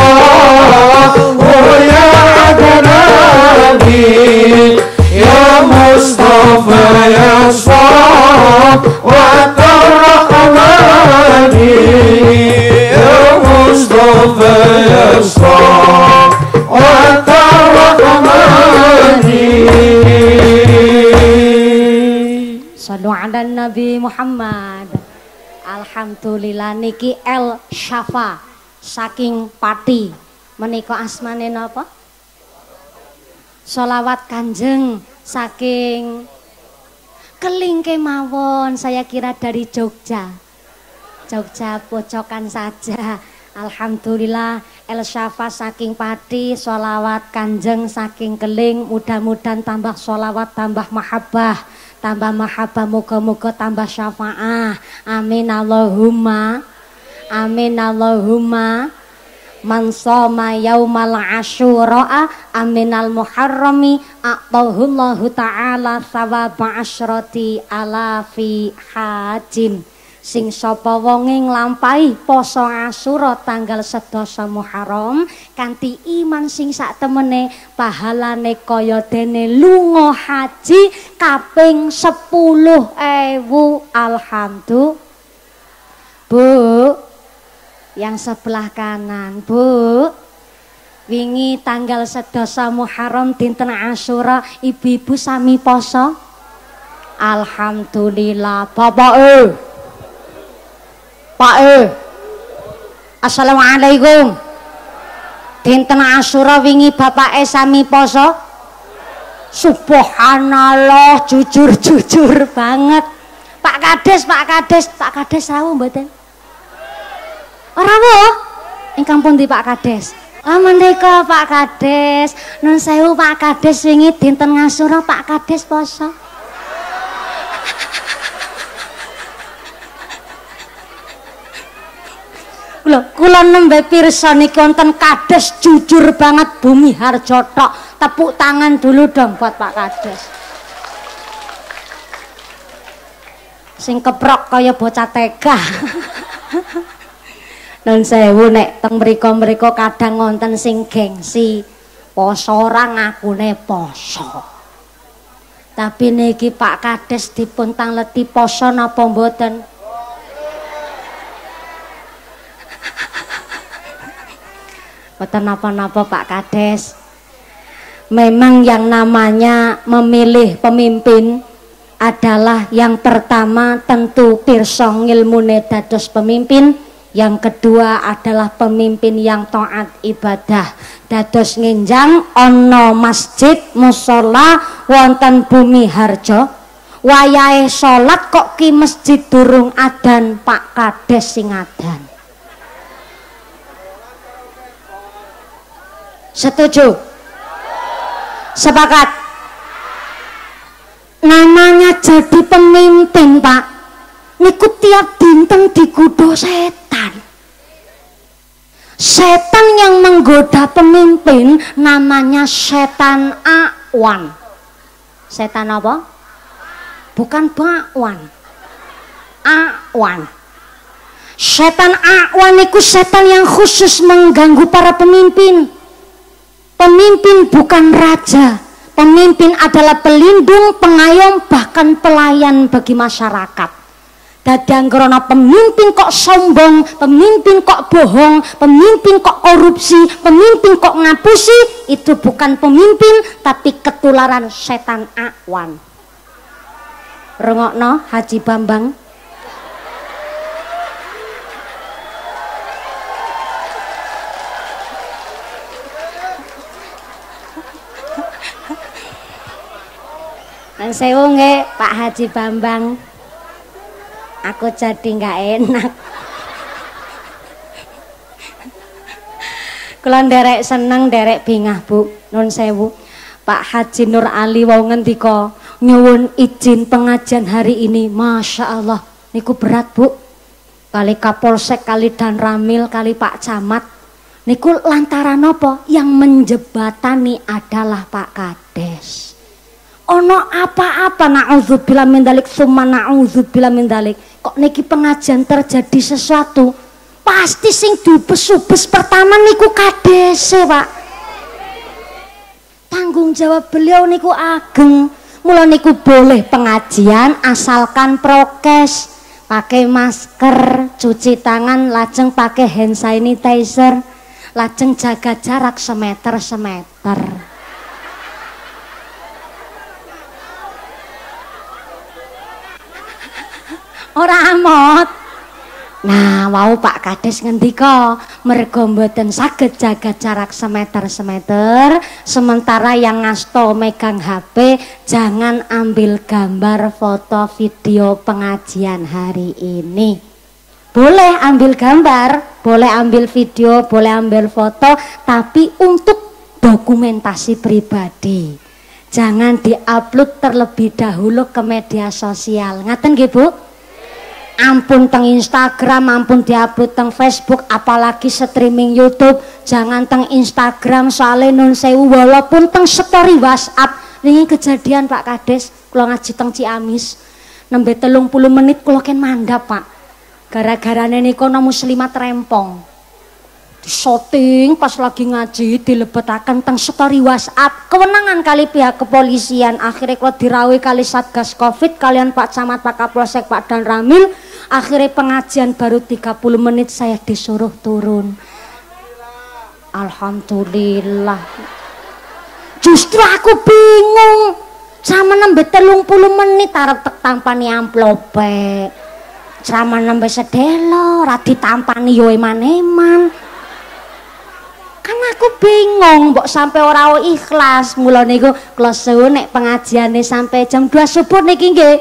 ya nabi ya Mustafa ya Shalawatun Rahmani ya Mustafa ya Shalawatun Rahmani. Sallu ala Nabi Muhammad. Alhamdulillah niki El Syafa saking Pati. Menika asmane napa? Sholawat Kanjeng saking Keling kemawon, saya kira dari Jogja. Jogja pojokan saja. Alhamdulillah, El Syafa saking Pati, sholawat Kanjeng saking Keling. Mudah-mudahan tambah sholawat, tambah mahabbah, moga-moga tambah syafaah. Amin Allahumma, amin Allahumma. Man shoma yaumal asyura aminal muharrami a'tahullahu ta'ala thawaba asyrati alafi hajin. Sing sapa wonge nglampahi poso Asyura tanggal 11 Muharram kanthi iman sing sak temene pahalane kaya dene lunga haji kaping 10.000. Alhamdulillah. Bu, yang sebelah kanan, Bu. Wingi tanggal 11 Muharram dinten Asyura, ibu-ibu sami poso? Alhamdulillah. Bapak Pak Assalamualaikum. Dinten Asyura wingi bapak sami poso? Subhanallah, jujur banget. Pak Kades rawuh mboten? Ora woh, ingkang pundi Pak Kades? Menika Pak Kades, nun sewu Pak Kades wingi dinten Asyura Pak Kades poso. Kula nembe pirsa niki wonten Kades jujur banget Bumi Harjo tok. Tepuk tangan dulu dong buat Pak Kades. Sing keprok kaya bocah TK. Nun sewu nek teng mriko-mriko kadang wonten sing gengsi poso ora ngakune poso. Tapi niki Pak Kades dipun tangleti poso napa mboten? Mboten napa-napa Pak Kades. Memang yang namanya memilih pemimpin adalah yang pertama tentu pirsa ngilmune dados pemimpin. Yang kedua adalah pemimpin yang taat ibadah. Dados ngenjang ana masjid musala wonten Bumi Harjo. Wayahe salat kok ki masjid durung adan, Pak Kades sing adan. Setuju? Sepakat? Namanya jadi pemimpin Pak, niku tiap dinten digodha setan. Setan yang menggoda pemimpin namanya setan Awan. Setan apa? Bukan bakwan. Awan. Setan Awan niku setan yang khusus mengganggu para pemimpin. Pemimpin bukan raja, pemimpin adalah pelindung, pengayom, bahkan pelayan bagi masyarakat. Dadi anggere pemimpin kok sombong, pemimpin kok bohong, pemimpin kok korupsi, pemimpin kok ngapusi, itu bukan pemimpin tapi ketularan setan Awan. Rungokno Haji Bambang. Nang sewu nggih Pak Haji Bambang. Aku jadi nggak enak. Kula nderek seneng nderek bingah Bu. Nun sewu. Pak Haji Nur Ali wau ngendika nyuwun izin pengajian hari ini. Masya Allah niku berat Bu. Kali Kapolsek, kali Dan Ramil, kali Pak Camat. Niku lantaran apa? Yang menjebatani adalah Pak Kades. Ono apa-apa na'udzubillah min dzalik summa na'udzubillah min dzalik. Kok niki pengajian terjadi sesuatu, pasti sing diubes-ubes pertama niku Kades, Pak. Tanggung jawab beliau niku ageng. Mula niku boleh pengajian asalkan prokes, pakai masker, cuci tangan, lajeng pakai hand sanitizer, lajeng jaga jarak semeter. Ora amot. Nah, wau Pak Kades ngendika mergo mboten saged jaga jarak semeter-semeter, sementara yang ngasto megang HP jangan ambil gambar, foto, video pengajian hari ini. Boleh ambil gambar, boleh ambil video, boleh ambil foto, tapi untuk dokumentasi pribadi. Jangan diupload terlebih dahulu ke media sosial. Ngaten nggih, Bu? Ampun teng Instagram, ampun diupload teng Facebook, apalagi streaming YouTube, jangan teng Instagram soalnya nun sewu, walaupun teng story WhatsApp. Ini kejadian Pak Kades, kula ngaji teng Ciamis, nembe 30 menit kula ken mandap Pak, gara-gara niku ana muslimat rempong, shooting pas lagi ngaji dilebetaken teng story WhatsApp, kewenangan kali pihak kepolisian. Akhirnya kula dirawi kali Satgas Covid kalian Pak Camat, Pak Kapolsek, Pak Dan Ramil. Akhirnya pengajian baru 30 menit saya disuruh turun. Alhamdulillah. Justru aku bingung. Sama nembe 30 menit arep tek tampani amplope. Sama nembe sedelo ora ditampani yo eman-eman. Kan aku bingung, mbok sampai ora ikhlas. Mula niku kula suwun nek pengajiane sampai jam 2 subuh niki nggih.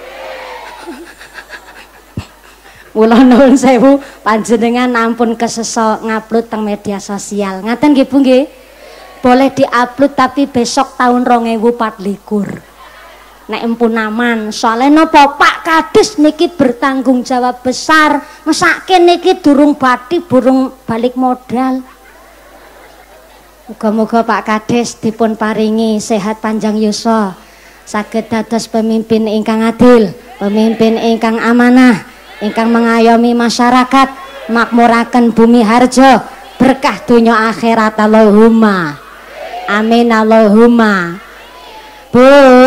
Mula nuwun sewu panjenengan ampun kesesok ngupload teng media sosial. Ngaten nggih Bu nggih? Boleh diupload tapi besok tahun 2024. Nek empun aman. Soalnya napa Pak Kades niki bertanggung jawab besar. Mesake niki durung bati burung balik modal. Muga-muga Pak Kades dipun paringi sehat panjang yuswa, saged dados pemimpin ingkang adil, pemimpin ingkang amanah, ingkang mengayomi masyarakat, makmuraken bumi harjo, berkah dunya akhirat. Allahumma amin Allahumma. Bu,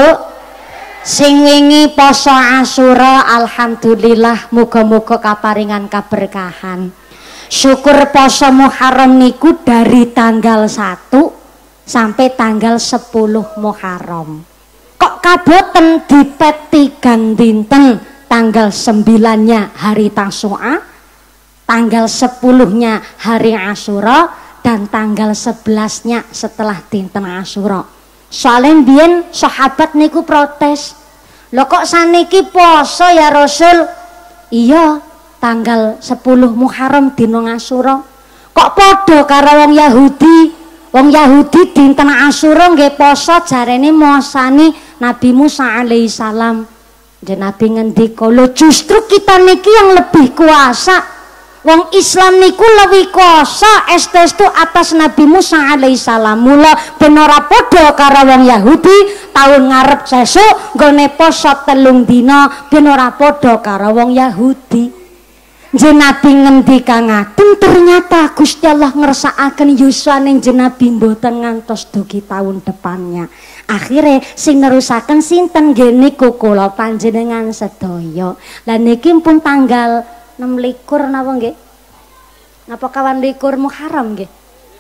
sing wingi poso Asyura alhamdulillah muga-muga kaparingan kaberkahan. Syukur poso Muharram niku dari tanggal 1 sampai tanggal 10 Muharram. Kok kaboten dipet 3 dinten, tanggal 9-nya hari Tasu'a, tanggal 10-nya hari Asyura, dan tanggal 11-nya setelah dinten Asyura. Soalnya biyen sahabat niku protes, "Lho kok saniki poso ya Rasul?" Iya, tanggal 10 Muharram dina Asyura. Kok padha karo wong Yahudi? Wong Yahudi dinten Asyura nggih poso, jarene mosani Nabi Musa alaihi salam. Dan Nabi ngendika, "Lho justru kita niki yang lebih kuasa. Wong Islam niku lebih kuasa estu atas Nabi Musa alaihi salam. Mula ben ora padha karo wong Yahudi tahun ngarep sesuk nggone poso 3 dina, ben ora padha karo wong Yahudi." Jenabi ngendika ngaten, ternyata Gusti Allah ngersakaken yuswane jenabi mboten ngantos dugi tahun depannya. Akhirnya sing nerusaken sinten nggih niku kula panjenengan sedaya. Lah niki pun tanggal 26 napa nggih? Napa 21 Muharram nggih?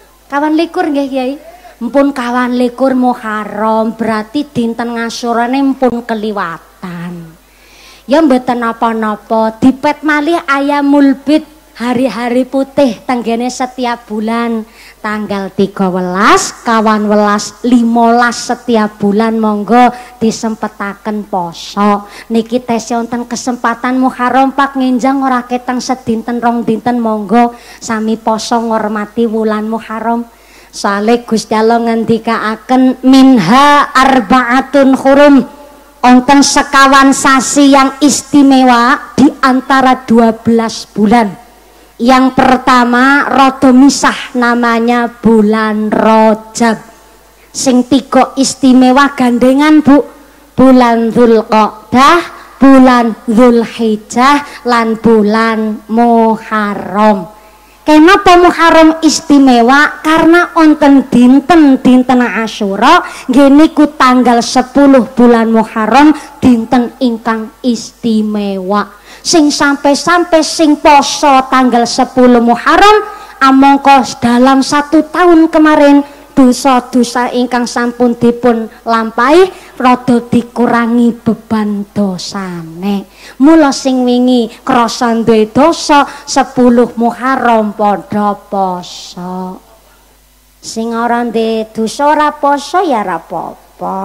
21 nggih Kyai? Mpun 21 Muharram berarti dinten Asyurane mpun keliwatan. Ya mboten napa-napa, dipet malih Ayamul Bid, hari-hari putih tenggene setiap bulan, tanggal 13, kawan welas, 15 setiap bulan. Monggo disempetaken poso niki tes wonten kesempatan Muharram Pak ngenjang ora ketang sedinten rong dinten, monggo sami poso ngormati wulan Muharram. Soale Gusti Allah ngendikaaken minha arbaatun hurum, onten sekawan sasi yang istimewa di antara 12 bulan. Yang pertama rada misah, namanya bulan Rajab. Sing 3 istimewa gandengan Bu, bulan Dzulqa'dah, bulan Dzulhijjah, lan bulan Muharram. Kenapa Muharram istimewa? Karena onten dinten Asyura nggih ku tanggal 10 bulan Muharram, dinten ingkang istimewa. Sing sampai-sampai sing poso tanggal 10 Muharram amangka dalam 1 tahun kemarin dosa-dosa ingkang sampun dipun lampahi rada dikurangi beban dosane. Mula sing wingi krasa duwe dosa 10 Muharram padha poso. Sing ora ndek dosa ora poso ya ora apa-apa.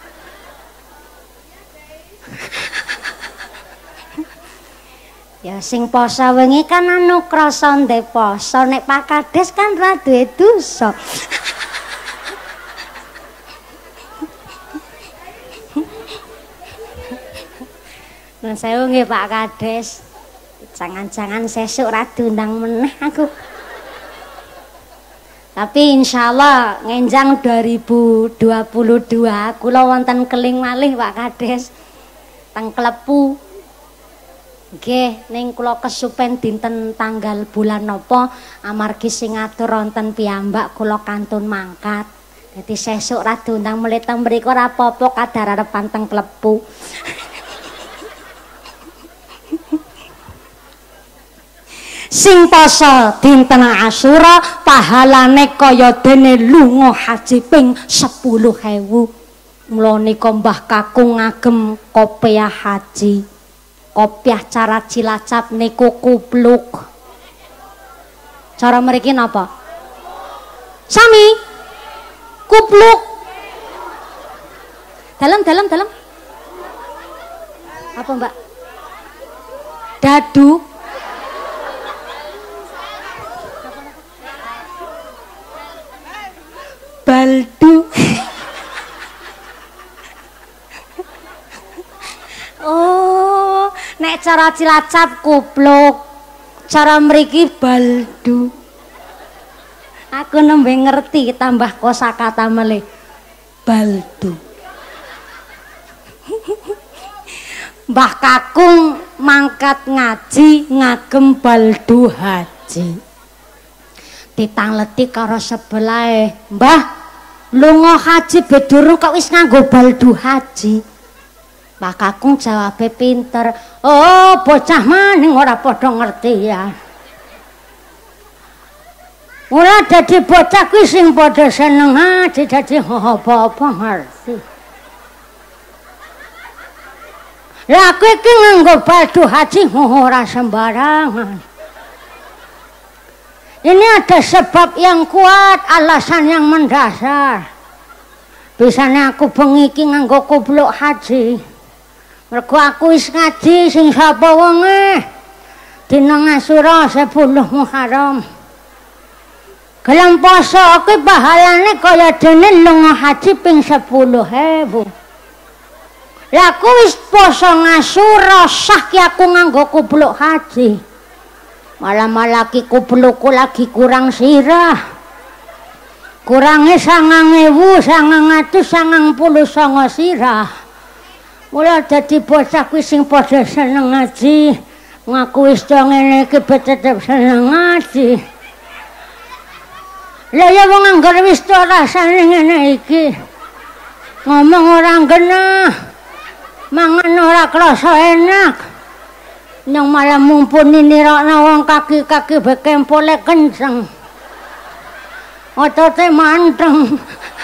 Ya sing poso wengi kan anu krasa ndek poso, nek Pak Kades kan ra duwe dosa. Nun sewu nggih Pak Kades. Jangan-jangan sesuk ra diundang meneh aku. Tapi insyaallah ngenjang 2022 kula wonten keling malih Pak Kades teng Klepu. Nggih, ning kula kesupen dinten tanggal bulan napa amargi sing ngatur wonten piyambak kula kantun mangkat. Dadi sesuk ra diundang mulih teng mriku ora apa-apa kadharepan teng Klepu. Sing poso dinten Asyura pahalane kaya dene lunga haji ping 10.000. Mula nika Mbah Kakung ngagem kopiah haji. Kopiah cara Cilacap niku kupluk. Cara mriki napa? Sami. Kupluk. Dalam. Apa, Mbak? Dadu. Baldu. Oh, nek cara Cilacap kupluk, cara mriki baldu. Aku nembe ngerti tambah kosakata melih. Baldu. Mbah Kakung mangkat ngaji ngagem baldu haji. Ditangleti karo sebelahe, "Mbah, lunga haji bedurung kok wis nganggo baldu haji?" Mbah Kakung jawabe pinter, "Oh, bocah maning ora padha ngerti ya. Ora dadi bocah kuwi sing padha seneng haji dadi apa-apa ngerti. Lah kowe iki nganggo baldu haji ora sembarangan. Ini ada sebab yang kuat, alasan yang mendasar. Bisane aku bengi iki nganggo kupluk haji. Mergo aku wis ngaji sing sapa wonge dina Asyura 10 Muharram. Gelem poso kuwi pahalane kaya dene lunga haji ping 10.000. Lah aku wis poso Asyura sah ki aku nganggo kupluk haji. Malah ki kuplukku lagi kurang sirah. Kurange 9.999 sirah. Mula dadi bocah kuwi sing padha seneng ngaji. Ngaku wis do ngene iki tetep seneng ngaji. Lah ya wong anggar wis do rasane ngene iki. Ngomong ora genah. Mangan ora krasa enak. Yang malah mumpuni nirokno wong kaki-kaki bekempole kenceng. Otote manteng.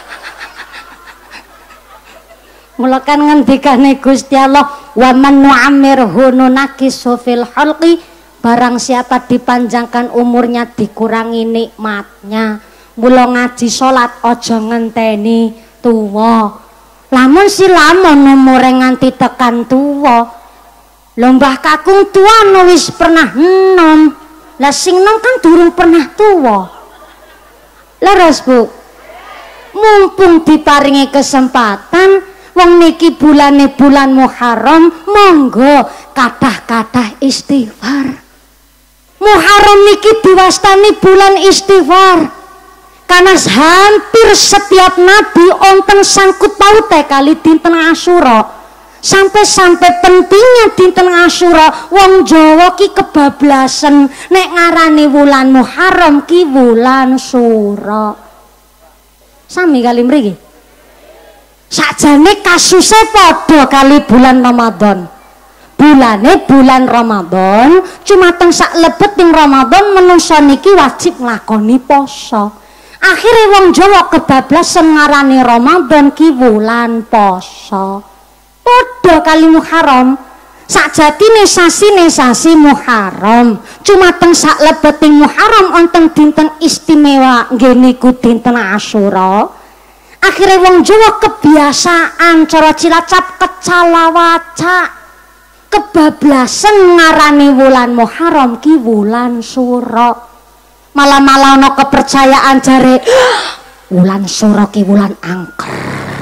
Mula kan ngendikane Gusti Allah, "Wa man nu'ammirhu nunakisu fil khalqi." Barang siapa dipanjangkan umurnya dikurangi nikmatnya. Mula ngaji salat aja ngenteni tuwa. Lamun silamun umure nganti tekan tuwa. Lho Mbah Kakung tuwa wis pernah enom. Lah sing nom kan durung pernah tuwa. Leres Bu. Mumpung diparingi kesempatan wong niki bulane bulan Muharram, monggo kathah-kathah istighfar. Muharram niki diwastani bulan istighfar. Karena hampir setiap nabi onten sangkut paute kali dinten Asyura. Sampai pentingnya dinten Asyura wong Jawa ki kebablasan nek ngarani wulan Muharram ki wulan Syura. Sami kali mriki. Sakjane kasuse padha kali bulan Ramadan. Bulane bulan Ramadan, cuma teng sak lebet ning Ramadan menungsa niki wajib nglakoni poso. Akhire wong Jawa kebablasan ngarani Ramadan ki wulan poso. Padha kali Muharram. Sakjatine sasi Muharram. Cuma teng sak lebeting Muharram wonten dinten istimewa nggih niku dinten Asyura. Akhire wong Jawa kebiasaan cara Cilacap kecalawaca. Kebablasan ngarani wulan Muharram ki wulan Sura. Malah ana kepercayaan jare wulan Sura ki wulan angker.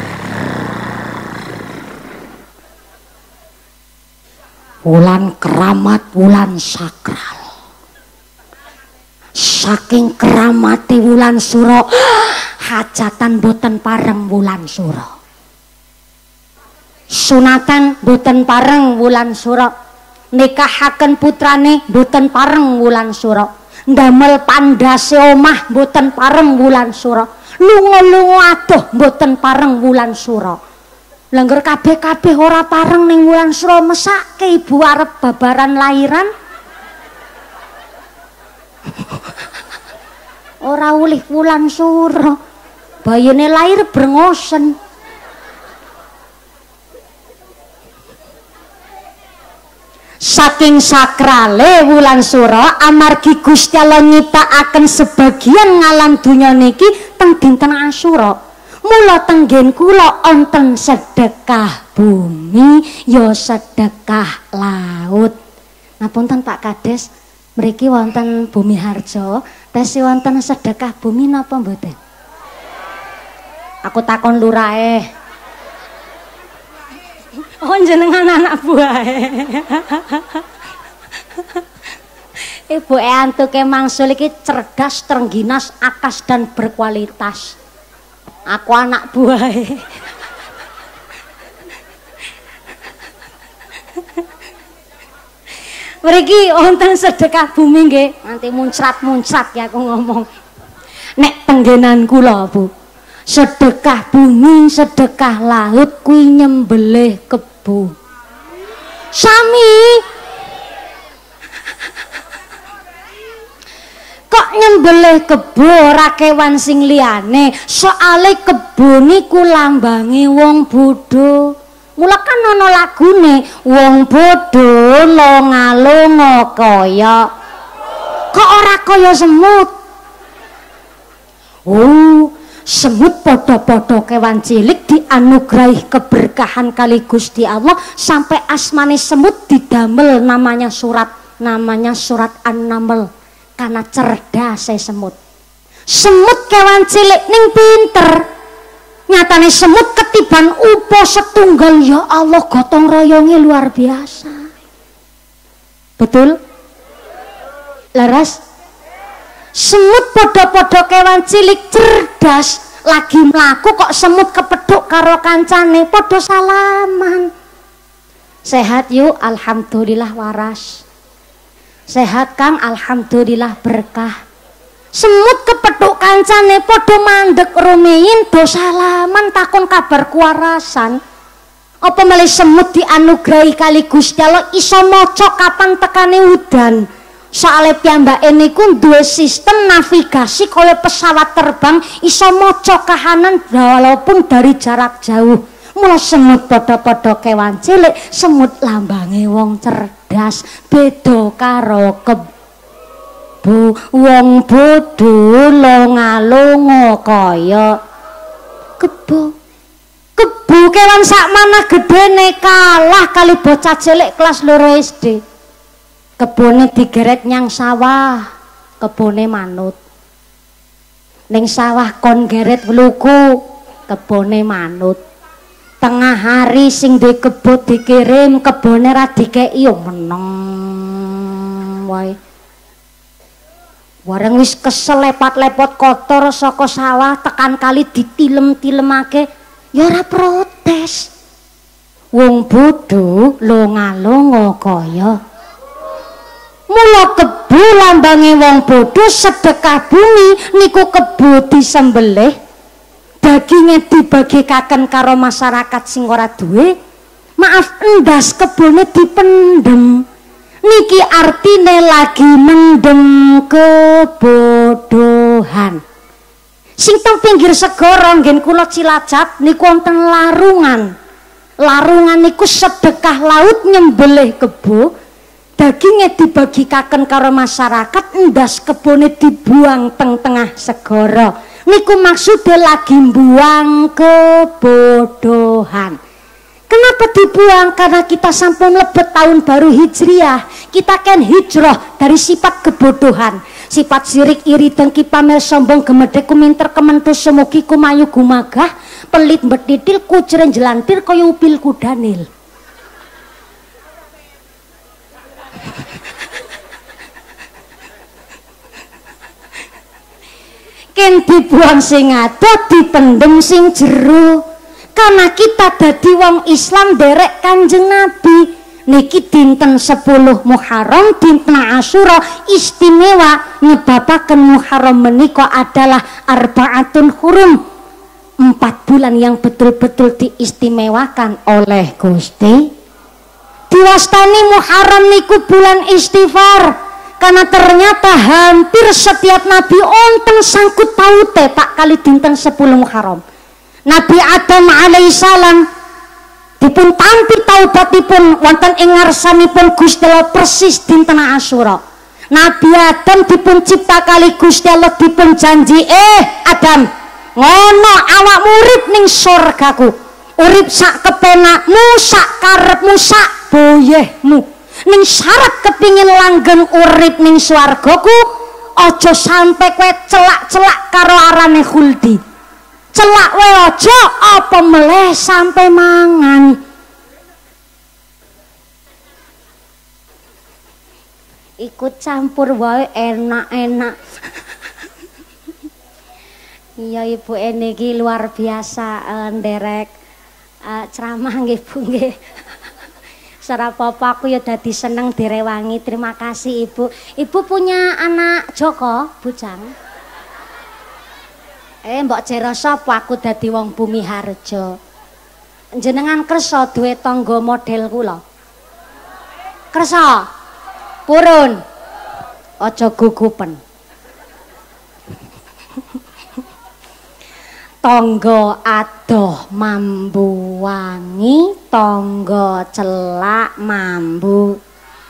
Wulan keramat, wulan sakral. Saking keramati wulan Sura, hajatan boten pareng wulan Sura. Sunatan boten pareng wulan Sura. Nikahaken putrane boten pareng wulan Sura. Ndamel pandase omah boten pareng wulan Sura. Lunga-lunga adoh boten pareng wulan Sura. Langgar kabeh-kabeh ora pareng ning wulan Sura, mesake ibu arep babaran lairan. Ora ulih wulan Sura. Bayine lair brengosen. Saking sakrale wulan Sura amargi Gusti Allah nyiptakaken sebagian ngalam dunya niki teng dinten Asyura. Mula tenggen kula onten sedekah bumi ya sedekah laut. Ngapunten Pak Kades, mriki wonten Bumi Harjo, tesi wonten sedekah bumi napa mboten? Aku takon lurahe. Oh jenengan anak buahe. Ibu antuke mangsul iki cerdas, terengginas, akas dan berkualitas. Aku anak buahe. Mriki wonten sedekah bumi nggih, nganti muncrat-muncrat ya aku ngomong. Nek tenggenan kula, Bu. Sedekah bumi, sedekah laut kuwi nyembelih kebo. Sami. Kok nyembelih kebo ora kewan sing liyane? Soale kebo niku lambange wong bodho. Mula kan ana lagune wong bodho longa-longa kaya. Kok ora kaya semut? Oh, semut podo-podo kewan cilik dianugerahi keberkahan kali Gusti Allah sampai asmane semut didamel namanya surat An-Naml karena cerdas semut. Semut kewan cilik ning pinter. Nyatane semut ketiban upo setunggal, ya Allah gotong royongnya luar biasa. Betul? Laras? Semut podo-podo kewan cilik cerdas, lagi mlaku kok semut kepeduk karo kancane podo salaman. Sehat yuk, alhamdulillah waras. Sehat Kang, alhamdulillah berkah. Semut kepeduk kancane podo mandek rumiyin do salaman takon kabar kuarasan. Apa melih semut dianugerahi kali Gusti Allah iso maca kapan tekane udan. Soale piyambake niku duwe sistem navigasi kaya pesawat terbang, iso maca kahanan walaupun dari jarak jauh. Mula semut padha-padha kewan cilik, semut lambange wong cerdas, beda karo kebo wong bodho longa-longa kaya kebo. Kebo kewan sakmana gedene kalah kali bocah cilik kelas 2 SD. Kebone digeret nyang sawah, kebone manut. Ning sawah kon geret wluku, kebone manut. Tengah hari sing duwe kebo dikirim, kebone ra dikeki yo meneng wae. Wareng wis kesel lepot-lepot kotor saka sawah tekan kali ditilem-tilemake, ya ora protes. Wong bodho longa-longa kaya. Mula kebo lambange wong bodho sedekah bumi niku kebo disembelih, dagingnya dibagikaken karo masyarakat sing ora duwe. Maaf, endas kebone dipendem. Niki artine lagi mendem kebodohan. Sing teng pinggir segara nggen kula Cilacap niku wonten larungan. Larungan niku sedekah laut nyembelih kebo, dagingnya dibagikaken karo masyarakat, endas kebone dibuang teng tengah segara. Niku maksudnya lagi buang kebodohan. Kenapa dibuang? Karena kita sampun lebet tahun baru Hijriah. Kita kan hijrah dari sifat kebodohan, sifat sirik, iri, dengki, pamer, sombong, gemedhe, kuminter, kementus, semugi, kumayu, gumagah, pelit, mbetitil, kuceren, jelantir, kaya upil kudanil. Ken dibuang sing adoh, dipendem sing jero. Karena kita dadi wong Islam derek Kanjeng Nabi. Niki dinten 10 Muharram, dinten Asyura istimewa, nyebabaken Muharram menika adalah arbaatun hurum, 4 bulan yang betul-betul diistimewakan oleh Gusti. Diwastani Muharram niku bulan istighfar, karena ternyata hampir setiap nabi onten sangkut paute tak kali dinten 10 Muharram. Nabi Adam alaihissalam dipun tampi taubatipun wonten ing ngarsanipun Gusti Allah persis dinten Asyura. Nabi Adam dipun cipta kali Gusti Allah, dipun janji, Adam, ngono awak urip ning surgaku, urip sak kepenakmu, sak karepmu, sak boyehmu. Ning syarat kepingin langgeng urip ning swargaku, aja sampe kowe celak-celak karo arane khuldi. Celak wae aja, apa meleh sampai mangan. Ikut campur wae enak-enak. Iya Ibu niki luar biasa nderek ceramah nggih Bu nggih. Sarapapa aku ya dadi seneng direwangi. Terima kasih Ibu. Ibu punya anak Joko, bujang? Mbok jero sapa aku dadi wong Bumi Harjo. Jenengan kersa duwe tangga model kula? Kersa? Purun. Aja gugupen. Tangga adoh mambu wangi, tangga celak mambu.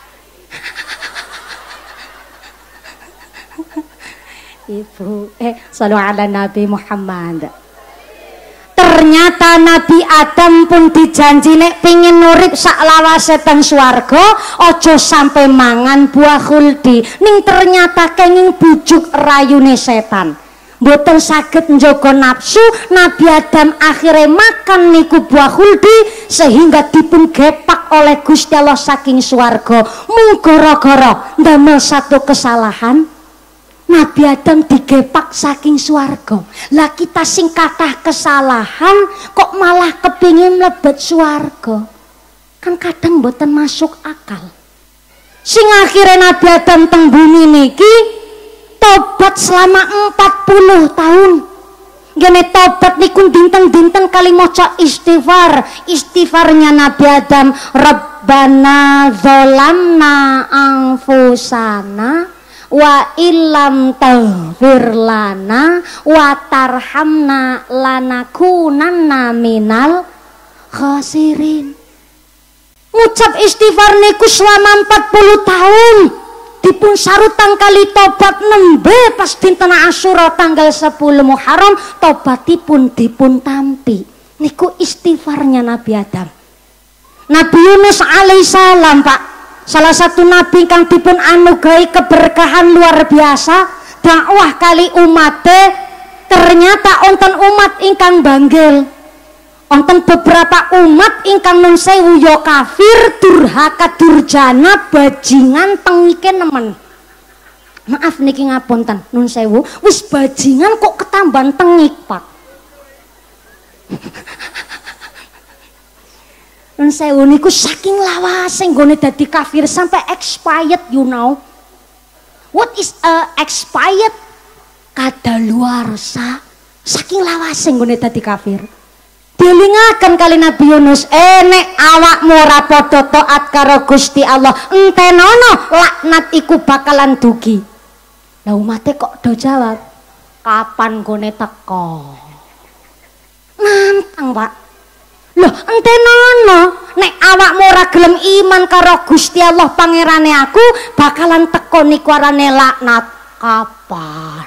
Ibu, shallu ala Nabi Muhammad. Ternyata Nabi Adam pun dijanji nek pingin nurip sak lawase teng swarga, aja sampai mangan buah khuldi. Ning ternyata kenging bujuk rayune setan. Mboten saged njaga nafsu, Nabi Adam akhirnya makan niku buah khuldi sehingga dipun gepak oleh Gusti Allah saking swarga. Mung gara-gara ndamel satu kesalahan, Nabi Adam digepak saking swarga. Lah kita sing kathah kesalahan kok malah kepingin mlebet swarga. Kan kadang mboten masuk akal. Sing akhirnya Nabi Adam teng bumi niki tobat selama 40 tahun. Gene tobat niku dinten-dinten kali maca istighfar. Istighfarnya Nabi Adam, Rabbana dzalamna anfusana wa illam taghfir lana wa tarhamna lanakunanna minal khasirin. Ngucap istighfar niku selama 40 tahun. Dipun sarutang kali tobat nembe pas dinten Asyura tanggal 10 Muharram, tobatipun dipun tampi. Niku istighfarnya Nabi Adam. Nabi Yunus alaihissalam, Pak, salah satu nabi kang dipun anugrahi keberkahan luar biasa, dakwah kali umate. Ternyata onten umat ingkang banggel, onten beberapa umat ingkang nun sewu ya kafir, durhaka, durjana, bajingan, tengike nemen. Maaf niki ngapunten nun sewu, wis bajingan kok ketambahan tengik, Pak. Nun sewu niku saking lawase nggone dadi kafir sampai expired, you know. What is expired? Kadaluarsa. Saking lawase nggone dadi kafir. Dilingaken kali Nabi Yunus, nek awakmu ora padha taat karo Gusti Allah, entenono laknat iku bakalan dugi. Lah umate kok do jawab, Kapan gone teko? Nantang, Pak. Loh, entenono nek awakmu ora gelem iman karo Gusti Allah pangerane aku, bakalan teko niku arane laknat. Kapan?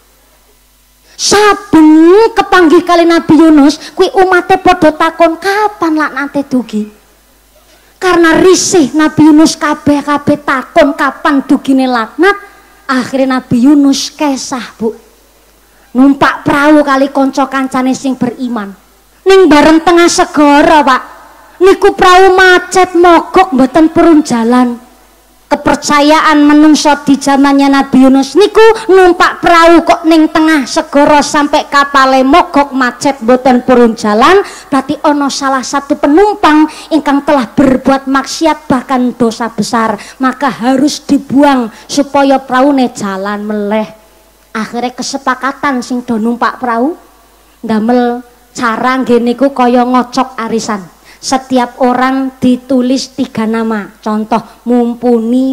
Saben kepanggih kali Nabi Yunus, kuwi umate padha takon kapan laknate dugi. Karena risih Nabi Yunus kabeh takon kapan dugine laknat, akhirnya Nabi Yunus kesah, Bu. Numpak perahu kali kanca kancane sing beriman. Ning bareng tengah segara, Pak. Niku perahu macet mogok mboten purun jalan. Kepercayaan menungso di zamannya Nabi Yunus niku numpak perahu kok ning tengah segara sampai kapale mogok macet mboten purun jalan, berarti ono salah satu penumpang ingkang telah berbuat maksiat bahkan dosa besar, maka harus dibuang supaya peraune jalan meleh. Akhirnya kesepakatan sing do numpak perahu ndamel cara nggih niku kaya ngocok arisan. Setiap orang ditulis 3 nama. Contoh mumpuni.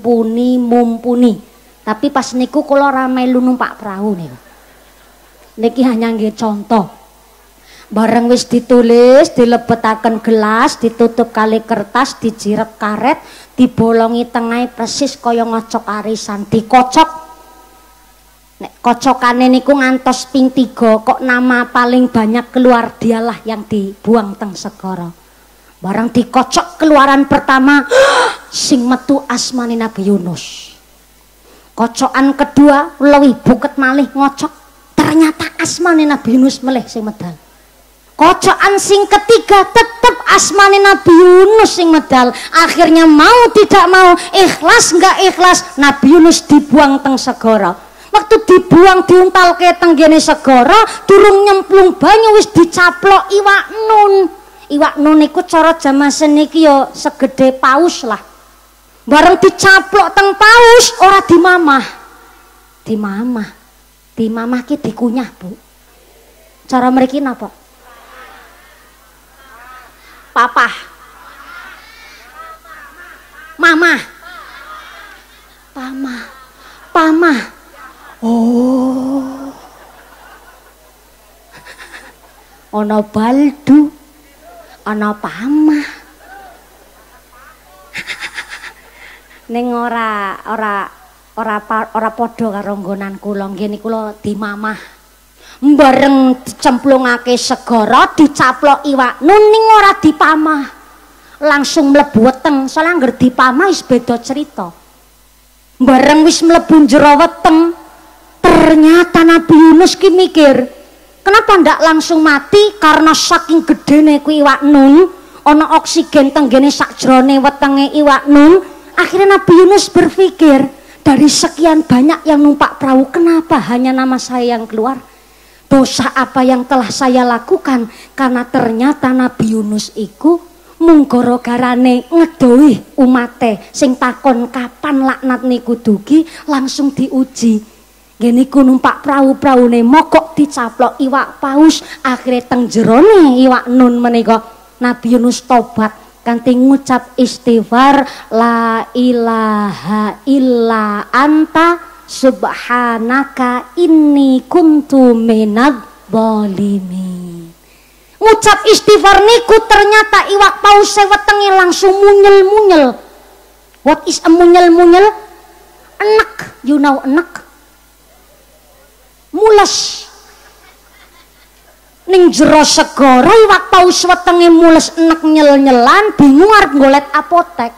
Tapi pas niku kula ora melu numpak perahu niku. Niki hanya nggih contoh. Bareng wis ditulis, dilebetaken gelas, ditutup kali kertas, dijiret karet, dibolongi tengah persis kaya ngocok arisan, dikocok. Nek kocokane niku ngantos ping 3, kok nama paling banyak keluar dialah yang dibuang teng segara. Barang dikocok keluaran pertama sing metu asmane Nabi Yunus. Kocokan kedua luwih buket malih ngocok, ternyata asmane Nabi Yunus melih sing medal. Kocokan sing ketiga tetep asmane Nabi Yunus sing medal. Akhirnya mau tidak mau, ikhlas enggak ikhlas, Nabi Yunus dibuang teng segara. Waktu dibuang diuntalke tenggene segara, durung nyemplung banyu wis dicaplok iwak nun. Iwak nun iku cara jaman seniki ya segede paus lah. Bareng dicaplok teng paus ora dimamah. Dimamah ki dikunyah, Bu. Cara mriki napa? Papa. Mama. Pama. Oh. Ana baldu, ana pamah. Ning ora padha karo nggonan kula. Nggih kula dimamah. Bareng dicemplungake segara, dicaplok iwak nun ning ora dipamah. Langsung mlebu weteng. Soale angger dipamah wis beda cerita. Bareng wis mlebu jero weteng, ternyata Nabi Yunus ki mikir, kenapa ndak langsung mati? Karena saking gedene ku iwak nun, ana oksigen tenggene sakjroning wetenge iwak nun. Akhirnya Nabi Yunus berpikir, dari sekian banyak yang numpak perahu, kenapa hanya nama saya yang keluar? Dosa apa yang telah saya lakukan? Karena ternyata Nabi Yunus iku mung gara-garane ngedohi umate sing takon kapan laknat niku dugi, langsung diuji. Gini ku numpak perahu-perahune mogok dicaplok iwak paus, akhirnya teng jerone iwak nun menika Nabi Yunus tobat kanthi ngucap istighfar la ilaha illa anta subhanaka inni kuntu minadz zalimin. Ngucap istighfar niku ternyata iwak paus wetenge langsung munyel-munyel. What is a munyel-munyel? Enek, you know enek? Mules ning jero segara iwak paus wetenge mules enek nyel-nyelan, bingung arep golek apotek.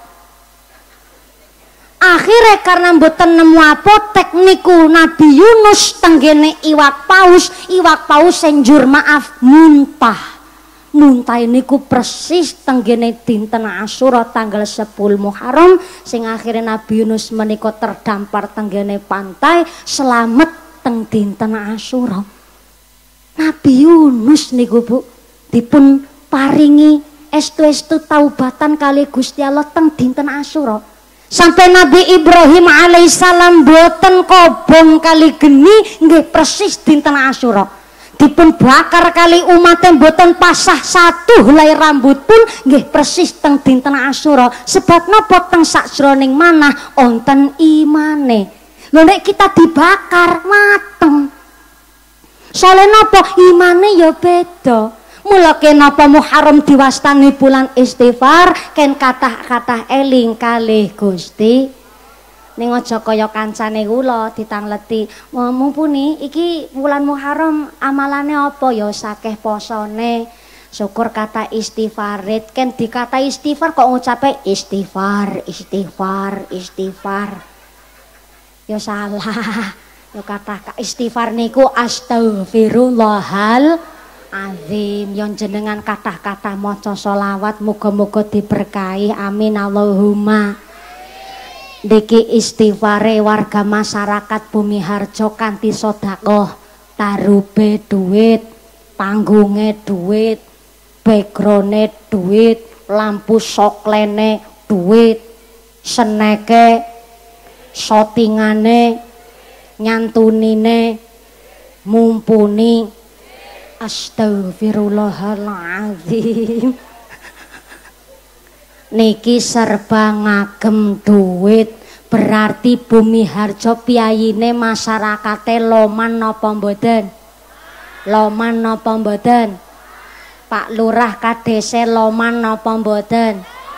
Akhirnya karena mboten nemu apotek niku Nabi Yunus tenggene iwak paus sing njur maaf muntah niku persis tenggene dinten Asyura tanggal 10 Muharram, sing akhirnya Nabi Yunus menika terdampar tenggene pantai selamat teng dinten Asyura. Nabi Yunus niku, Bu, dipun paringi estu-estu taubatan kali Gusti Allah teng dinten Asyura. Sampai Nabi Ibrahim alaihissalam boten kobong kali geni nggih persis dinten Asyura. Dipun bakar kali umatnya boten pasah satu helai rambut pun nggih persis teng dinten Asyura. Sebab napa teng sakjroning manah onten imane. Lho nek kita dibakar mateng. Soale napa imane ya beda. Mula kenapa Muharram diwastani bulan istighfar, ken kathah-kathah eling kalih Gusti. Ning aja kaya kancane kula ditangleti, mumpuni iki bulan Muharram amalane apa ya sakeh posone. Syukur kata istighfarit, ken dikata istighfar kok ngucape istighfar, istighfar, istighfar. Ya salah. Ya kata istighfar niku astaghfirullahal azim. Yon jenengan kata-kata maca selawat muga-muga diberkahi. Amin Allahumma. Niki istighfare warga masyarakat Bumi Harjo kanthi sedekah, tarube duit, panggunge duit, backgrounde duit, lampu soklene duit, seneke, shootingane, nyantunine, mumpuni. Astagfirullahaladzim. Niki serba ngagem duit, berarti Bumi Harjo piyayine masyarakate loman napa mboten? Loman napa mboten? Pak Lurah kadese loman napa mboten?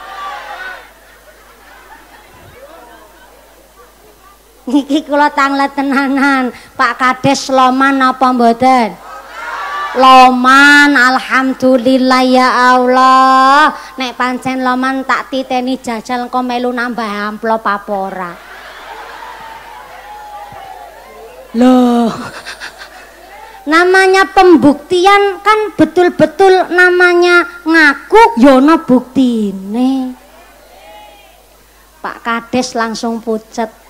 Niki kula tanglet tenanan, Pak Kades loman napa mboten? Loman, alhamdulillah ya Allah. Nek pancen loman tak titeni jajal engko melu nambah amplop apa ora. Loh. Namanya pembuktian kan betul-betul namanya ngaku yono buktine. Pak Kades langsung pucet.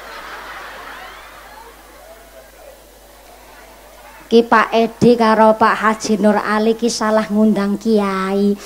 Ki Pak Edi karo Pak Haji Nur Ali ki salah ngundang kiai.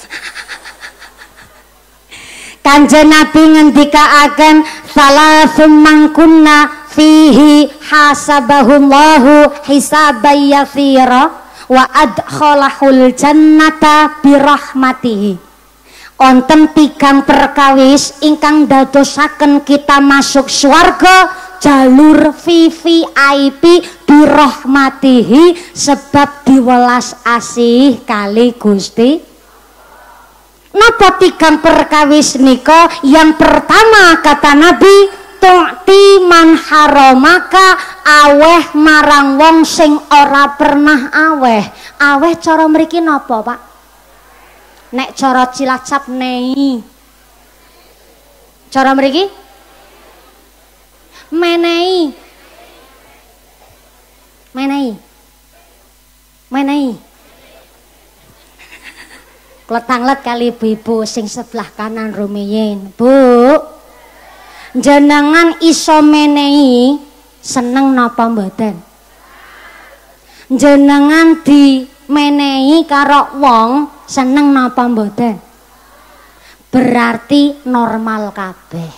Kanjeng Nabi ngendikaaken salasum mangkunna fihi hasabahullahu hisaban yasira wa adkhalahul jannata birahmatihi. Onten tigang perkawis ingkang dadosaken kita masuk swarga jalur VVIP birahmatihi sebab diwelas asih kali Gusti. Napa tigang perkawis nika? Yang pertama kata Nabi, tu'ti man haramaka, aweh marang wong sing ora pernah aweh. Aweh cara mriki napa, Pak? Nek cara Cilacap nei. Cara mriki? Menehi. Menehi. Menehi. Kletanglet kali ibu-ibu sing sebelah kanan rumiyin. Bu, jenengan iso menehi seneng napa mboten? Jenengan di menehi karo wong seneng napa mboten? Berarti normal kabeh.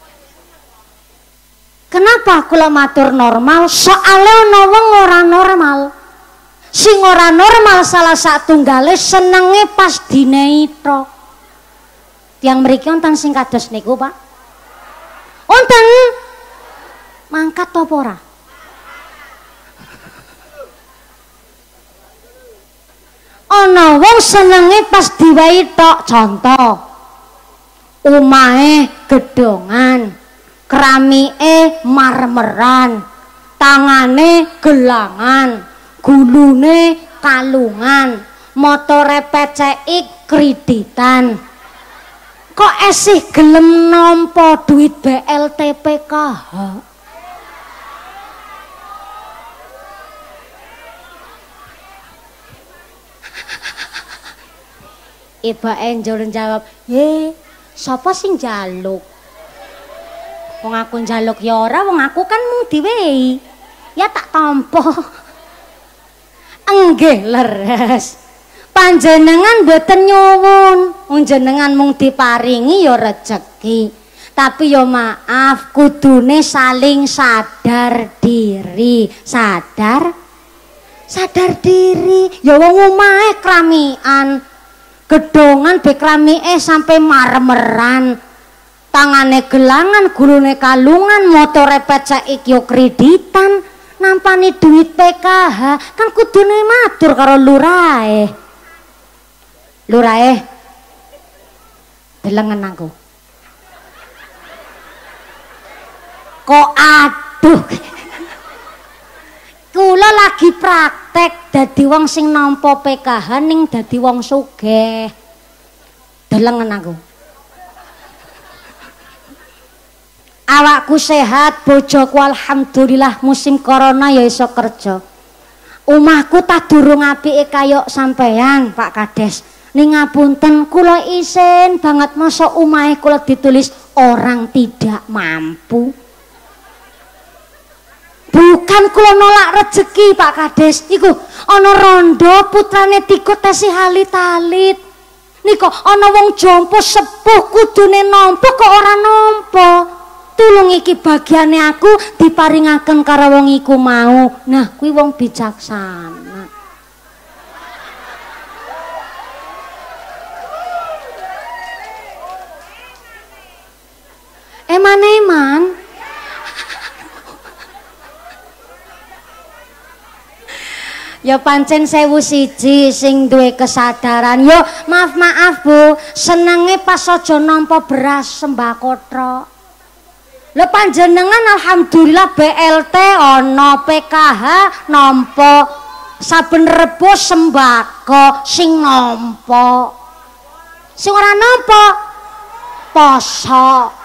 Kenapa kula matur normal? Soale ana wong ora normal. Sing ora normal salah satunggale senenge pas dinehi tok. Tiyang mriki wonten sing kados niku, Pak? Wonten. Mangkat apa ora? Ana wong senenge pas diwehi tok. Contoh. Omahe gedongan, keramike marmeran, tangane gelangan, gulune kalungan, motore PCX kreditan. Kok esih gelem nampa duit BLTPKH? Ibu Enjol jawab, "Ye, sapa sing njaluk? Wong aku njaluk ya ora, wong aku kan mung diwehi. Ya tak tampa." Enggih leres. Panjenengan mboten nyuwun, jenengan mung diparingi ya rejeki. Tapi ya maaf, kudune saling sadar diri. Sadar diri. Ya wong omahe kramian, gedongan be kramike sampai marmeran, tangane gelangan, gulune kalungan, motore PCX yo kreditan. nampani duit PKH kan kudune matur karo lurahe. Lurahe delengen aku. Kok aduh. Kula lagi praktek dadi wong sing nampa PKH ning dadi wong sugih. Delengen aku. Awakku sehat, bojoku alhamdulillah musim corona ya iso kerja. Omahku tak durung apike kaya sampean, Pak Kades. Ning ngapunten kula isin banget masa omahe kula ditulis orang tidak mampu. Bukan kula nolak rezeki Pak Kades. Iku ana rondo putrane Tiko tesi halit-halit. Niko ana wong jompo sepuh kudune nampa kok ora nampa. Tulung iki bagiane aku diparingaken karo wong iku mau. Nah, kuwi wong bijaksana. Eman-eman. Ya pancen 1001 sing duwe kesadaran. Yo maaf Bu, senenge pas aja nampa beras sembako tok. Lha panjenengan alhamdulillah BLT ana, PKH nampa, saben rebo sembako sing nampa. Sing ora nampa poso.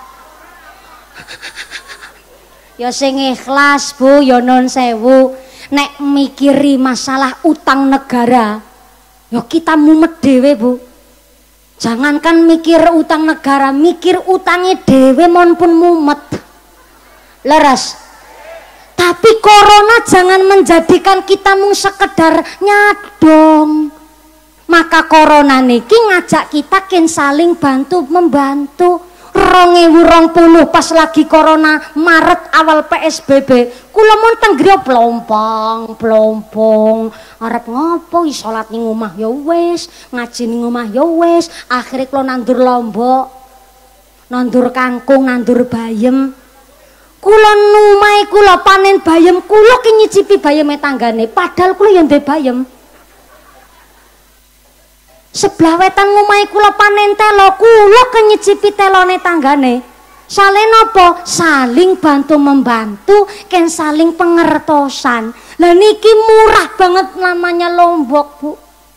Ya sing ikhlas Bu, ya nun sewu. Nek mikiri masalah utang negara, ya kita mumet dhewe Bu. Jangankan mikir utang negara, mikir utangnya dewe mon pun mumet. Leres. Tapi corona jangan menjadikan kita mung sekedar nyadong. Maka corona niki ngajak kita ken saling bantu membantu. 2020 pas lagi corona Maret awal PSBB, kula mon teng griya plompong arep ngopo salat ning omah ya wis, ngaji ning omah ya wis, akhire kula nandur lombok, nandur kangkung, nandur bayem. Kula numahe kula panen bayem, kula ki nyicipi bayeme tanggane, padahal kula ya ndek bayem. Sebelah wetan ngomahe kula panen telo, kula kenyicipi telone tanggane. Saling napa? Saling bantu membantu, ken saling pengertosan. Lah niki murah banget namanya lombok, Bu.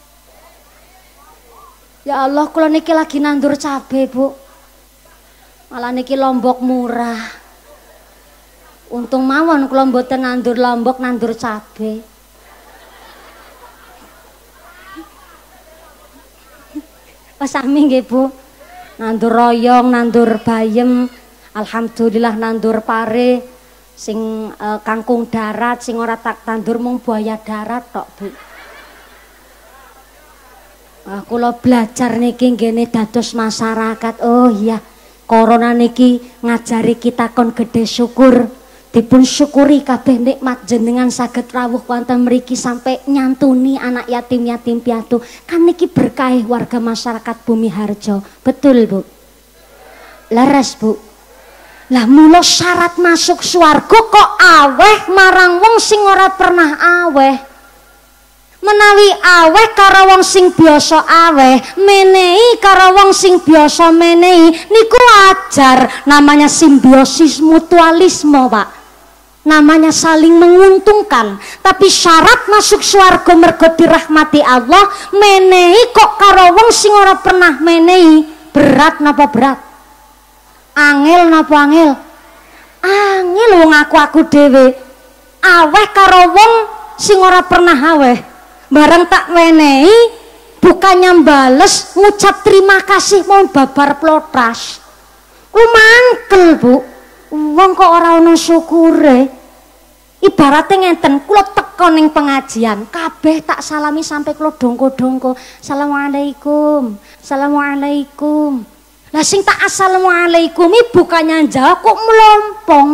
Ya Allah, kula niki lagi nandur cabe, Bu. Malah niki lombok murah. Untung mawon kula mboten nandur lombok, nandur cabe. Sami nggih Bu, nandur royong, nandur bayem, alhamdulillah nandur pare, sing kangkung darat, sing ora tak tandur mung buaya darat tok Bu. Kula belajar niki nggene dados masyarakat. Oh iya, corona niki ngajari kita kon gede syukur. Dipun syukuri kabeh nikmat jenengan saged rawuh wonten mriki sampai nyantuni anak yatim-yatim piatu. Kan niki berkah warga masyarakat Bumi Harjo. Betul Bu? Leres Bu. Lah mula syarat masuk swarga kok aweh marang wong sing ora pernah aweh. Menawi aweh karo wong sing biasa aweh, menehi karo wong sing biasa menehi, niku wajar, namanya simbiosis mutualisme Pak. Namanya saling menguntungkan. Tapi syarat masuk swarga mergo dirahmati Allah, menehi kok karo wong sing ora pernah menehi. Berat napa berat? Angel napa angel? Angel wong aku dhewe aweh karo wong sing ora pernah aweh. Bareng tak menehi bukannya mbales ngucap terima kasih mau babar plotras. Ku mangkel Bu. Wong kok ora ana syukure. Ibaratnya ngenten, kula teko ning pengajian, kabeh tak salami sampai kula dongko-dongko. Assalamualaikum. Assalamualaikum. Lah sing tak assalamualaikum iki bukannya jawab kok melompong.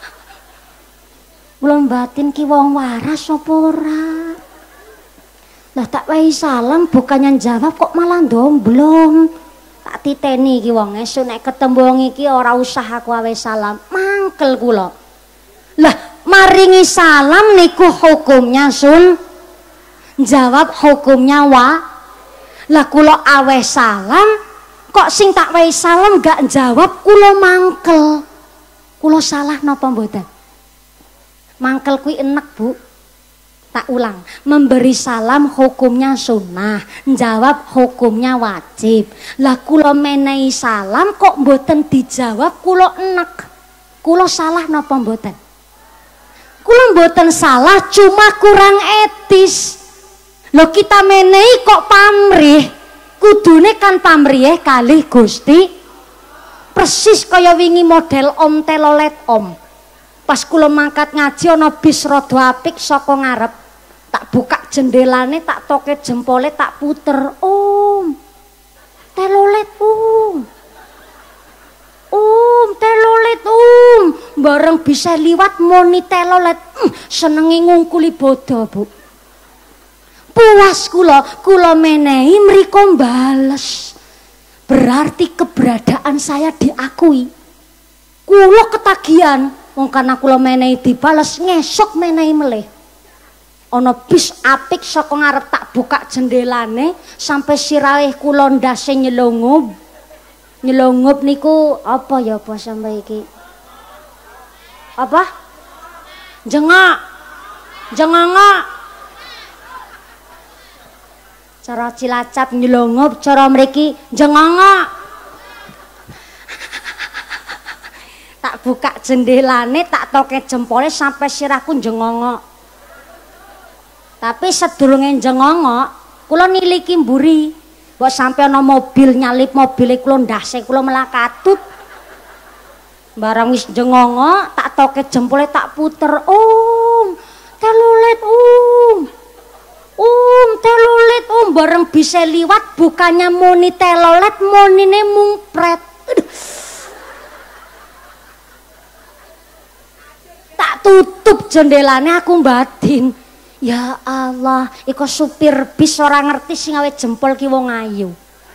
Belum batin ki wong waras apa ora? Lah tak wae salam bukannya jawab kok malah domblong. Tak titeni iki wong esuk nek ketemu wong iki ora usah aku awe salam. Mangkel kula. Lah maringi salam niku hukumnya sun. Jawab hukumnya wa. Lah kula awe salam kok sing tak wae salam gak jawab kula mangkel. Kula salah napa mboten? Mangkel kuwi enek, Bu. Tak ulang, memberi salam hukumnya sunnah, jawab hukumnya wajib. Lah kula menehi salam kok mboten dijawab kula enek. Kula salah napa mboten? Kula mboten salah, cuma kurang etis. Lho kita menehi kok pamrih. Kudune kan pamrih kalih Gusti. Persis kaya wingi model om telolet om. Pas kula mangkat ngaji ana bis rada apik saka ngarep. Tak buka jendelane, tak toke jempole, tak puter. Om, telolet om. Om, telolet om. Bareng bisa liwat moni telolet. Senengi ngungkuli bodo, Bu. Puas kula menehi mriko bales. Berarti keberadaan saya diakui. Kula ketagihan, wong karena kula menehi dibales, ngesuk menehi melih. Ana bis apik saka ngarep tak buka jendelane sampai sirahe kula ndase nyelungup. Nyelungup niku apa ya apa sampai iki? Apa? Jengak. Jengangak. Cara Cilacap nyelungup, cara mriki jengangak. Tak buka jendelane, tak toke jempole sampai sirahku jengongok. Tapi sedurunge jengongok, kula niliki mburi. Mbok sampe ana mobil nyalip mobile kula ndase kula melakatut. Barang wis jengongok, tak toke jempole tak puter. Om, telulit om. Om, telulit om. Bareng bisa liwat bukannya muni telolet, monine mumpret. Tak tutup jendelane aku batin. Ya Allah, iko supir bis ora ngerti sing awe jempol ki wong ayu.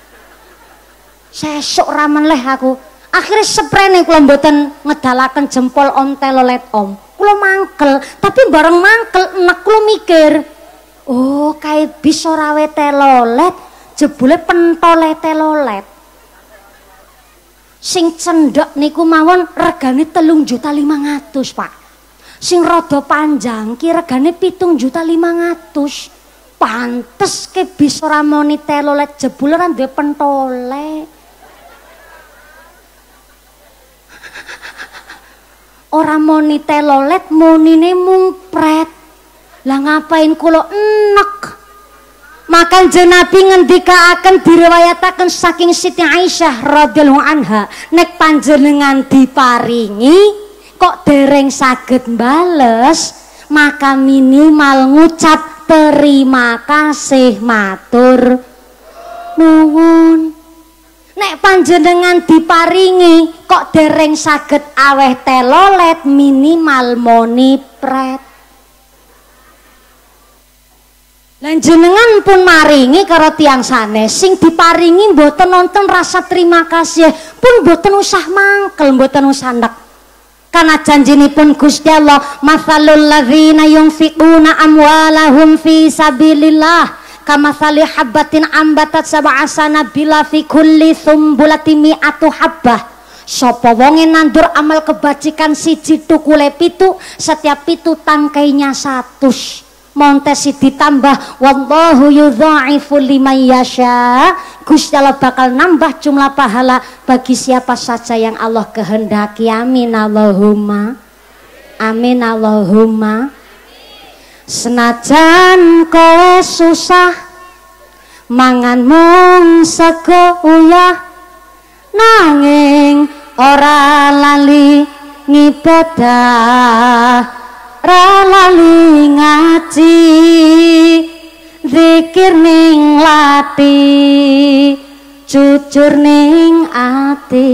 Sesuk ra meneh aku. Akhire sprene kula mboten ngedalaken jempol om telolet om. Kula mangkel, tapi bareng mangkel enek kula mikir. Oh, kae bis ora awe telolet, jebule pentole telolet. Sing cendhek niku mawon regane 3.500.000, Pak. Sing rada panjang ki regane 7.500.000. Pantes ke bis ora moni telolet jebule ora duwe pentole. Ora moni telolet, monine mumpret. Lah ngapain kula enek? Maka Nabi ngendikaaken diriwayataken saking Siti Aisyah radhiyallahu anha, nek panjenengan diparingi kok dereng saged bales, maka minimal ngucap terima kasih matur nuwun. Nek panjenengan diparingi kok dereng saged aweh telolet, minimal moni pret. Lan jenengan pun maringi karo tiyang sanes, sing diparingi mboten nonton rasa terima kasih pun mboten usah mangkel, mboten usah ndek. Karena janjinipun Gusti Allah, matsalul ladzina yunfiquna amwalahum fi sabilillah kamatsali habbatin ambatat sab'a sanabila fi kulli sumbulatin mi'atu habbah. Sapa wonge nandur amal kebajikan siji tukule pitu, setiap pitu tangkainya 100. Montesi ditambah wallahu yudha'ifu liman yasha. Gusti Allah bakal nambah jumlah pahala bagi siapa saja yang Allah kehendaki. Amin Allahumma. Amin Allahumma. Senajan kowe susah mangan mung sego uyah, nanging ora lali ngibadah, ra lali ngaji, zikir ning lati, jujur ning ati.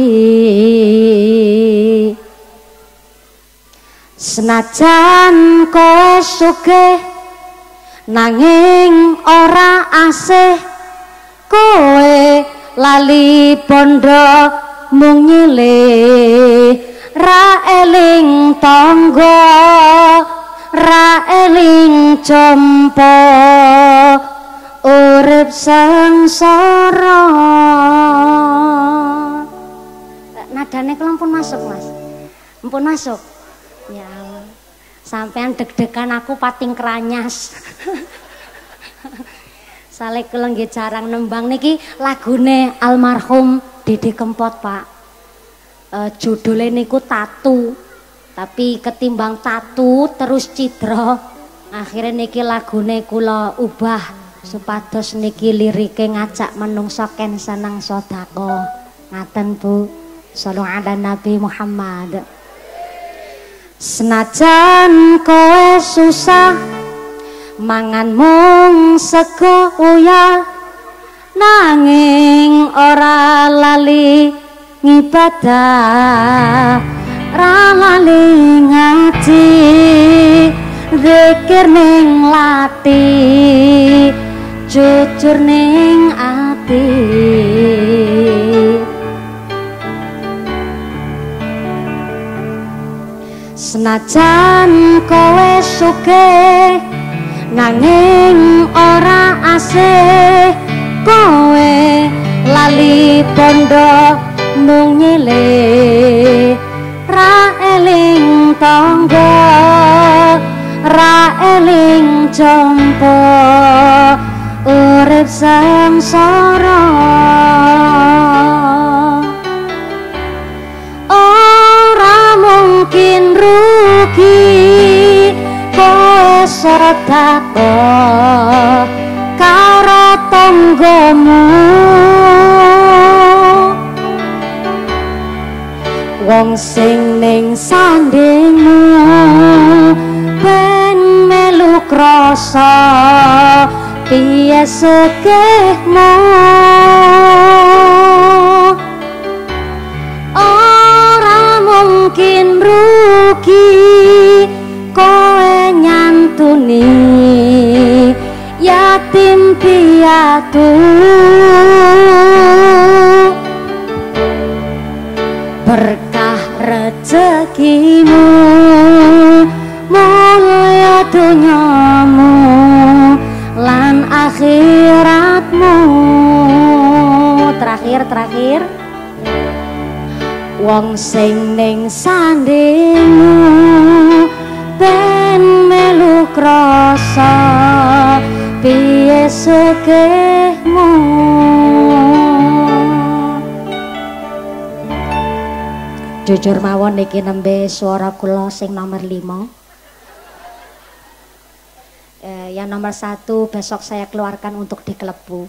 Senajan kowe sugih nanging ora asih kowe lali bondo mung nyilih ra eling tangga ra eling jompo urip sengsara. Nadane kula pun masuk Mas, ampun masuk ya Allah. Sampean deg-degan aku pating keranyas. Saleh kula nggih jarang nembang niki lagune almarhum Didi Kempot Pak. Judulnya niku Tatu, tapi ketimbang tatu terus cidra, akhirnya niki lagune kula ubah supados niki lirike ngajak menungso ken seneng sedekah. Ngaten Bu, sallallahu ala Nabi Muhammad. Senajan kowe susah mangan mung sego uyah, nanging ora lali ngibadah, ra lali ngaji, zikir ning lati, jujur ning ati. Senajan kowe sugih nanging ora asih kowe lali bondo mung nyilih ra eling tangga ra eling jompo urip sengsara. Ora mungkin rugi kowe sedekah karo tanggamu, wong sing ning sandingmu ben melu krasa piye sugihmu. Ora mungkin rugi kowe nyantuni yatim piatu, berkah rezekimu mulya dunyamu lan akhiratmu. Terakhir wong sing ning sandingmu ben melu krasa piye sugihmu. Jujur mawon niki nembe suara kula sing nomor 5. Yang nomor 1 besok saya keluarkan untuk dikelebu.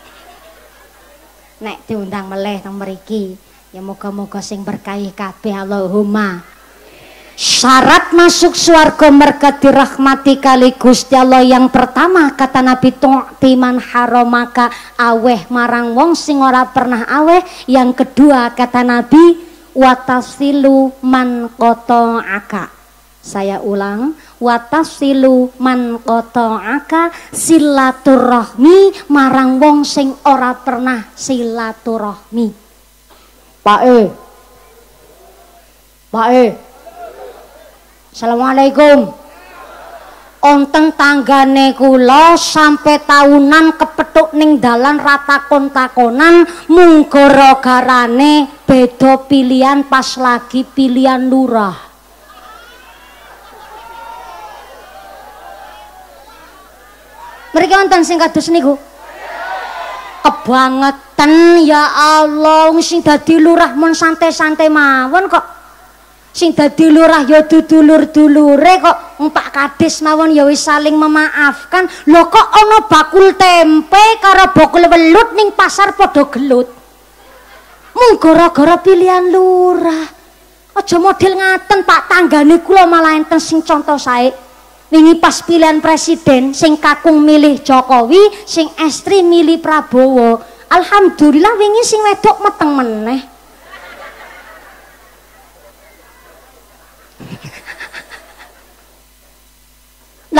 Nek diundang meleh nang mriki, ya moga-moga sing berkahi kabeh Allahumma. Syarat masuk surga merga dirahmati kali Gusti Allah yang pertama kata Nabi tu'timan haramaka, aweh marang wong sing ora pernah aweh. Yang kedua kata Nabi watasilu man qata'aka. Saya ulang, watasilu man qata'aka, silaturahmi marang wong sing ora pernah silaturahmi. Pak Assalamualaikum. Onteng tanggane kula sampai tahunan kepethuk ning dalan ratakon-takonan mung gara-garane beda pilihan pas lagi pilihan lurah. Mriki wonten sing kados niku? Kebangetan ya Allah, sing dadi lurah mun santai-santai mawon kok. Sing dadi lurah ya dulur-dulure kok Pak Kades mawon ya wis saling memaafkan. Lho kok ana bakul tempe karo bakul welut ning pasar padha gelut. Mung gara-gara pilihan lurah. Aja model ngaten Pak, tanggane kula malah enten sing contoh sae. Wingi pas pilihan presiden sing kakung milih Jokowi, sing estri milih Prabowo. Alhamdulillah wingi sing wedok meteng meneh.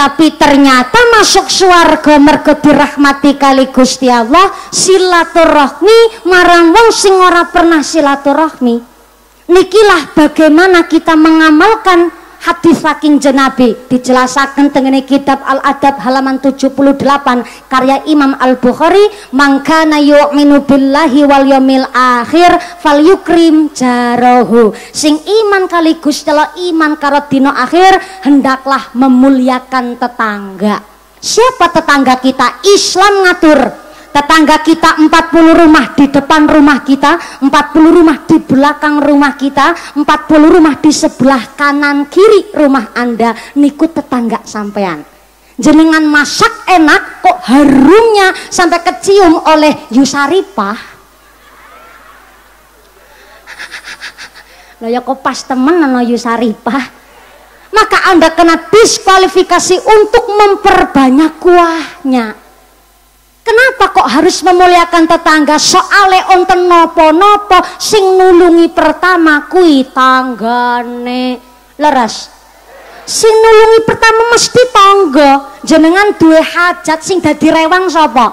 tapi ternyata masuk swarga mergo dirahmati kali Gusti Allah silaturahmi marang wong sing ora pernah silaturahmi. Nikilah bagaimana kita mengamalkan hadis saking Nabi dijelasaken tengene kitab Al-Adab halaman 78 karya Imam Al-Bukhari, "Man kana yu'minu billahi wal yaumil akhir falyukrim jarahu." Sing iman kali Gusti Allah, iman karo dina akhir, hendaklah memuliakan tetangga. Siapa tetangga kita? Islam ngatur. Tetangga kita 40 rumah di depan rumah kita, 40 rumah di belakang rumah kita, 40 rumah di sebelah kanan kiri rumah Anda, niku tetangga sampean. Jenengan masak enak kok harumnya sampai kecium oleh Yusaripah. Lah ya kok pas temen ana Yusaripah. Maka Anda kena diskualifikasi untuk memperbanyak kuahnya. Kenapa kok harus memuliakan tetangga? Soale onten nopo-nopo sing nulungi pertama kui tanggane. Leres. Sing nulungi pertama mesti tangga. Jenengan duwe hajat sing dadi rewang sapa?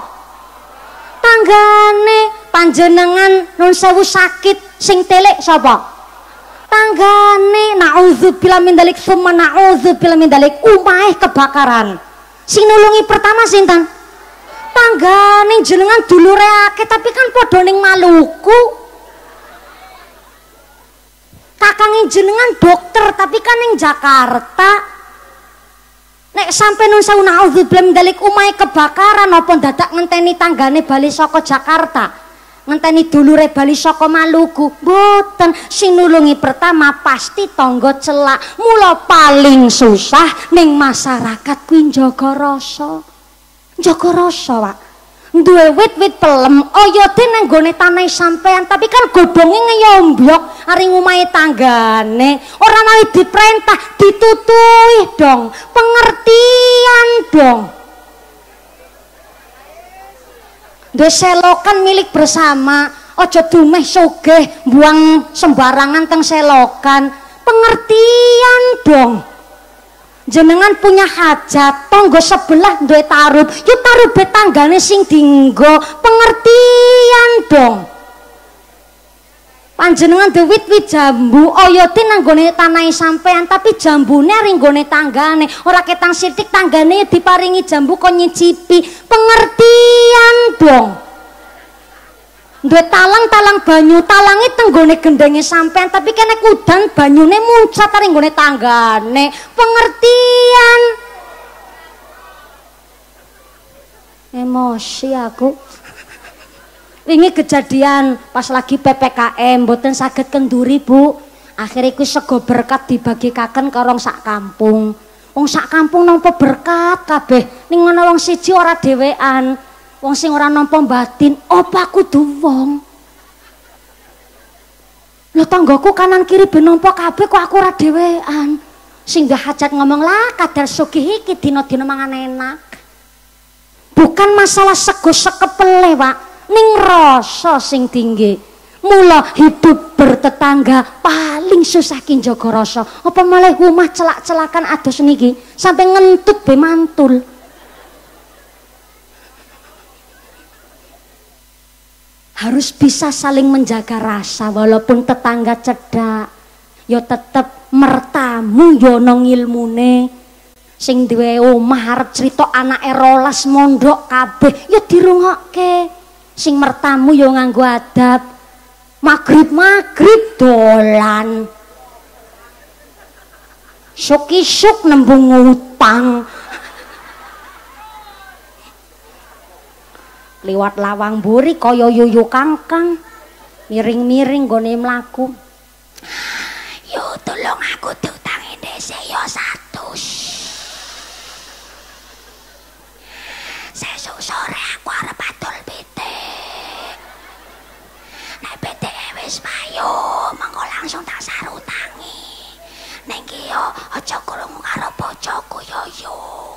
Tanggane. Panjenengan nun sewu sakit sing telik sapa? Tanggane. Nauzubillah min dzalik summa nauzubillah min dzalik. Umahe kebakaran. Sing nulungi pertama sinten? Tanggane. Jenengan dulure akeh tapi kan padha ning Maluku. Kakange jenengan dokter tapi kan ning Jakarta. Nek sampe nun sewu naudzubillah min dzalik umahe kebakaran apa dadak ngenteni tanggane bali saka Jakarta, ngenteni dulure bali saka Maluku? Mboten. Sing nulungi pertama pasti tangga celak. Mula paling susah ning masyarakat kuwi njaga rasa. Njaga rasa, Pak. Duwe wit-wit pelem oyote nang gone tanah sampean tapi kan godhonge ngeyomblok ari ngumahe tanggane. Ora mari diperintah, ditutui dong. Pengertian dong. Duwe selokan milik bersama, aja dumeh sugih buang sembarangan teng selokan. Pengertian dong. Jenengan punya hajat, tonggo sebelah duwe tarub, yuk tarube tanggane sing dinggo. Pengertian dong. Panjenengan duwe wit-wit jambu, oyote nang gone tanahe sampean, tapi jambune ring gone tanggane. Ora ketang sithik tanggane diparingi jambu kok nyicipi. Pengertian dong. Duwe talang banyu, talange tenggone gendenge sampean tapi kene udan banyune muncat ning gone tanggane. Pengertian. Emosi aku. Wingi kejadian pas lagi PPKM mboten saged kenduri, Bu. Akhire iku sego berkat dibagikaken karo wong sak kampung. Wong sak kampung nampa berkat kabeh. Ning ana wong siji ora dhewean. Wong sing ora nampa batin, apa kudu wong? Lho tanggoku kanan kiri ben nampa kabeh kok aku ora dhewean. Sing duwe hajat ngomong lah kadar sugih iki dina-dina mangan enak. Bukan masalah sego sekepele, Pak, ning rasa sing tinggi. Mula hidup bertetangga paling susah ki njaga rasa. Apa malah omah celak-celakan ados niki sampai ngentut be mantul. Harus bisa saling menjaga rasa walaupun tetangga cedak. Ya tetep mertamu ya ana ngilmune. Sing duwe omah arep crita anake 12 mondok kabeh ya dirungokke. Sing mertamu ya nganggo adab. Magrib dolan. Sok-isuk nembung utang. Liwat lawang buri kaya yuyu kangkang, miring-miring gone mlaku. Yo tolong aku diutangi dhisik yo 100. Sesuk sore aku arep adol pitik. Nek pitik wis payu, mengko langsung tak sarutangi. Nek iki yo aja krungu karo bojoku yo.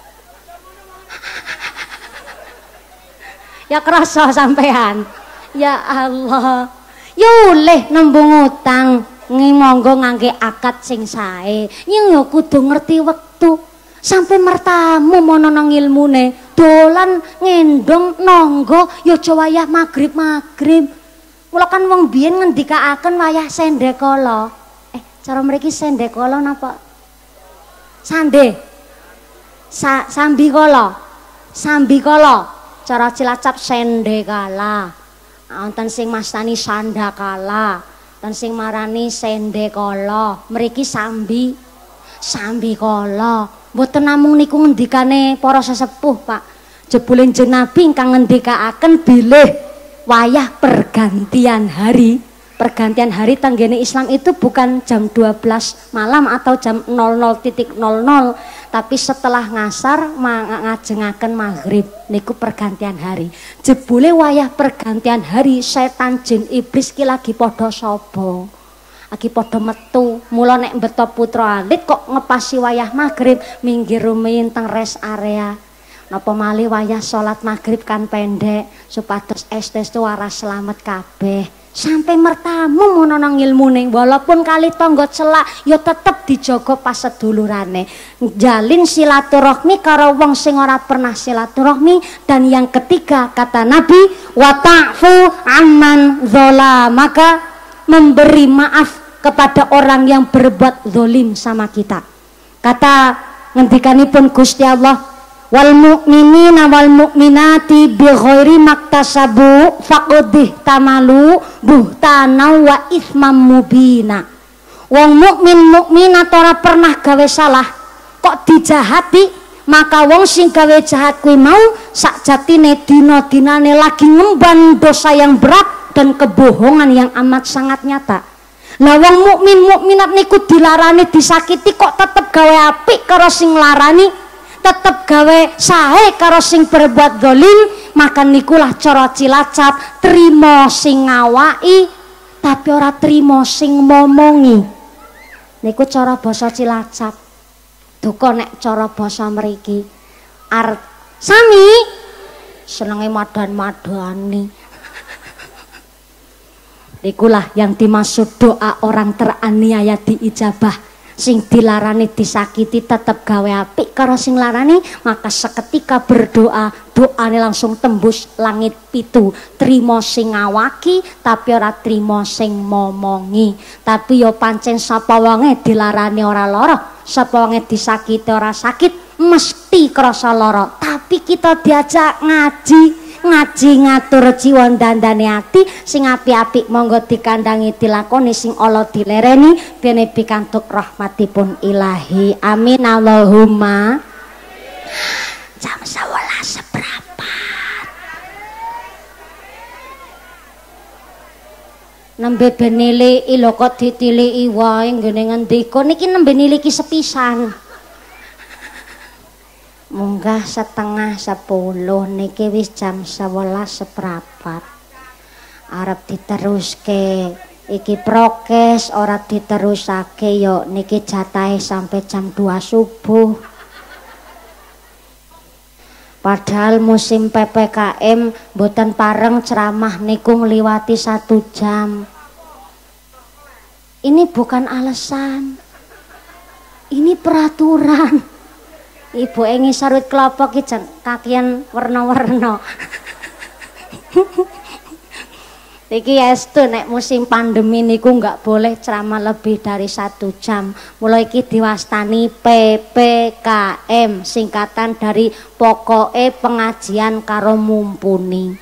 Ya kerasa sampean. Ya Allah. Ya oleh nembung utang monggo ngangge akad sing sae. Yen ya kudu ngerti wektu. Sampai mertamu mono nang ilmune, dolan ngendong nonggo ya aja wayah maghrib. Mula kan wong biyen ngendikaaken wayah sendekala. Cara mriki sendekala napa? Sande. Sambikala. Cara Cilacap sendekala. Wonten sing mastani sandakala, wonten sing marani sendekala. Mriki sambikala. Mboten namung niku ngendikane para sesepuh, Pak. Jebule Kanjeng Nabi ingkang ngendikaaken bilih wayah pergantian hari. Pergantian hari tanggene Islam itu bukan jam 12 malam atau jam 00.00, tapi setelah ngasar ngajengaken maghrib niku pergantian hari. Jebule wayah pergantian hari setan jin iblis ki lagi padha sapa? Lagi padha metu. Mula nek beto putra alit kok ngepasi wayah maghrib minggir rumiyin teng rest area. Napa malih wayah salat maghrib kan pendek supados estestu waras slamet kabeh. Sampai mertamu mono nang ilmune, walaupun kali tangga celak ya tetep dijaga pasedulurane. Jalin silaturahmi karo wong sing ora pernah silaturahmi. Dan yang ketiga kata Nabi, wa ta'fu amman maka memberi maaf kepada orang yang berbuat zalim sama kita. Kata ngendikanipun Gusti Allah, wal mu'minina wal mu'minati bi ghairi maktasabu faqadih tamalu buhtana wa itsmam mubina. Wong mukminat ora pernah gawe salah kok dijahati, maka wong sing gawe jahat kuwi mau sakjatine dina-dinane lagi ngemban dosa yang berat dan kebohongan yang amat sangat nyata. Lah wong mukminat niku dilarani disakiti kok tetep gawe apik karo sing larani, tetep gawe sae karo sing berbuat zalim, maka nikulah cara Cilacap trimo sing ngawaki tapi ora trimo sing momongi. Niku cara basa Cilacap. Duka nek cara basa mriki sami senenge madan-madani. Nikulah yang dimaksud doa orang teraniaya diijabah. Sing dilarani disakiti tetep gawe apik karo sing larani, maka seketika berdoa doane langsung tembus langit pitu. Trimo sing ngawaki tapi ora trimo sing momongi. Tapi yo pancen sapa wonge dilarani ora lara, sapa wonge disakiti ora sakit mesti krasa lara. Tapi kita diajak ngaji ngatur jiwa dandane ati sing apik-apik monggo dikandangi dilakoni, sing ala dilereni bene pikantuk rahmatipun ilahi. Amin Allahumma. Jam 11 seprapat nembe benili lho kok ditiliki wae ngene ngendika niki nembe niliki sepisan. Munggah 9:30 niki wis jam 11 seprapat. Arep diteruske iki prokes, ora diterusake yo niki jatahe sampai jam 2 subuh. Padahal musim PPKM mboten pareng ceramah niku ngliwati 1 jam. Ini bukan alasan, ini peraturan. Ibu engi sarut kelapa ki jan kakian warna-warna. Iki estu nek musim pandemi niku nggak boleh ceramah lebih dari 1 jam. Mulai iki diwastani PPKM, singkatan dari pokoke pengajian karo mumpuni.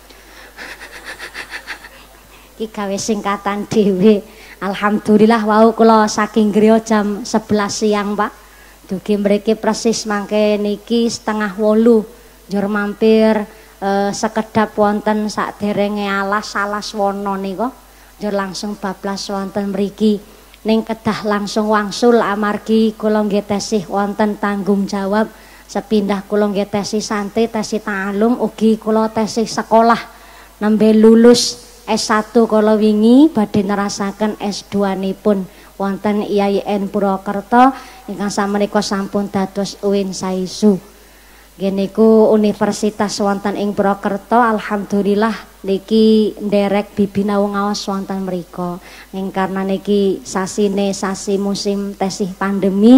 Iki gawe singkatan dhewe. Alhamdulillah wau kula saking griya jam 11 siang, Pak. Dugi mriki persis mangke niki 7:30 njur mampir sekedap wonten saderenge alas wana nika njur langsung bablas wonten mriki ning kedah langsung wangsul amargi kula nggih tesih wonten tanggung jawab sepindah kula nggih tesih santai tesih ta'alum ugi kula tesih sekolah nembe lulus S1 kala wingi badhe nerasaken S2 nipun wonten IAIN Purwokerto ingkang samenika sampun dados UIN Saisu. Nggih niku universitas wonten ing Purwokerto, alhamdulillah niki nderek bibina ngaos wonten mriku. Ing karena niki sasine sasi musim tesih pandemi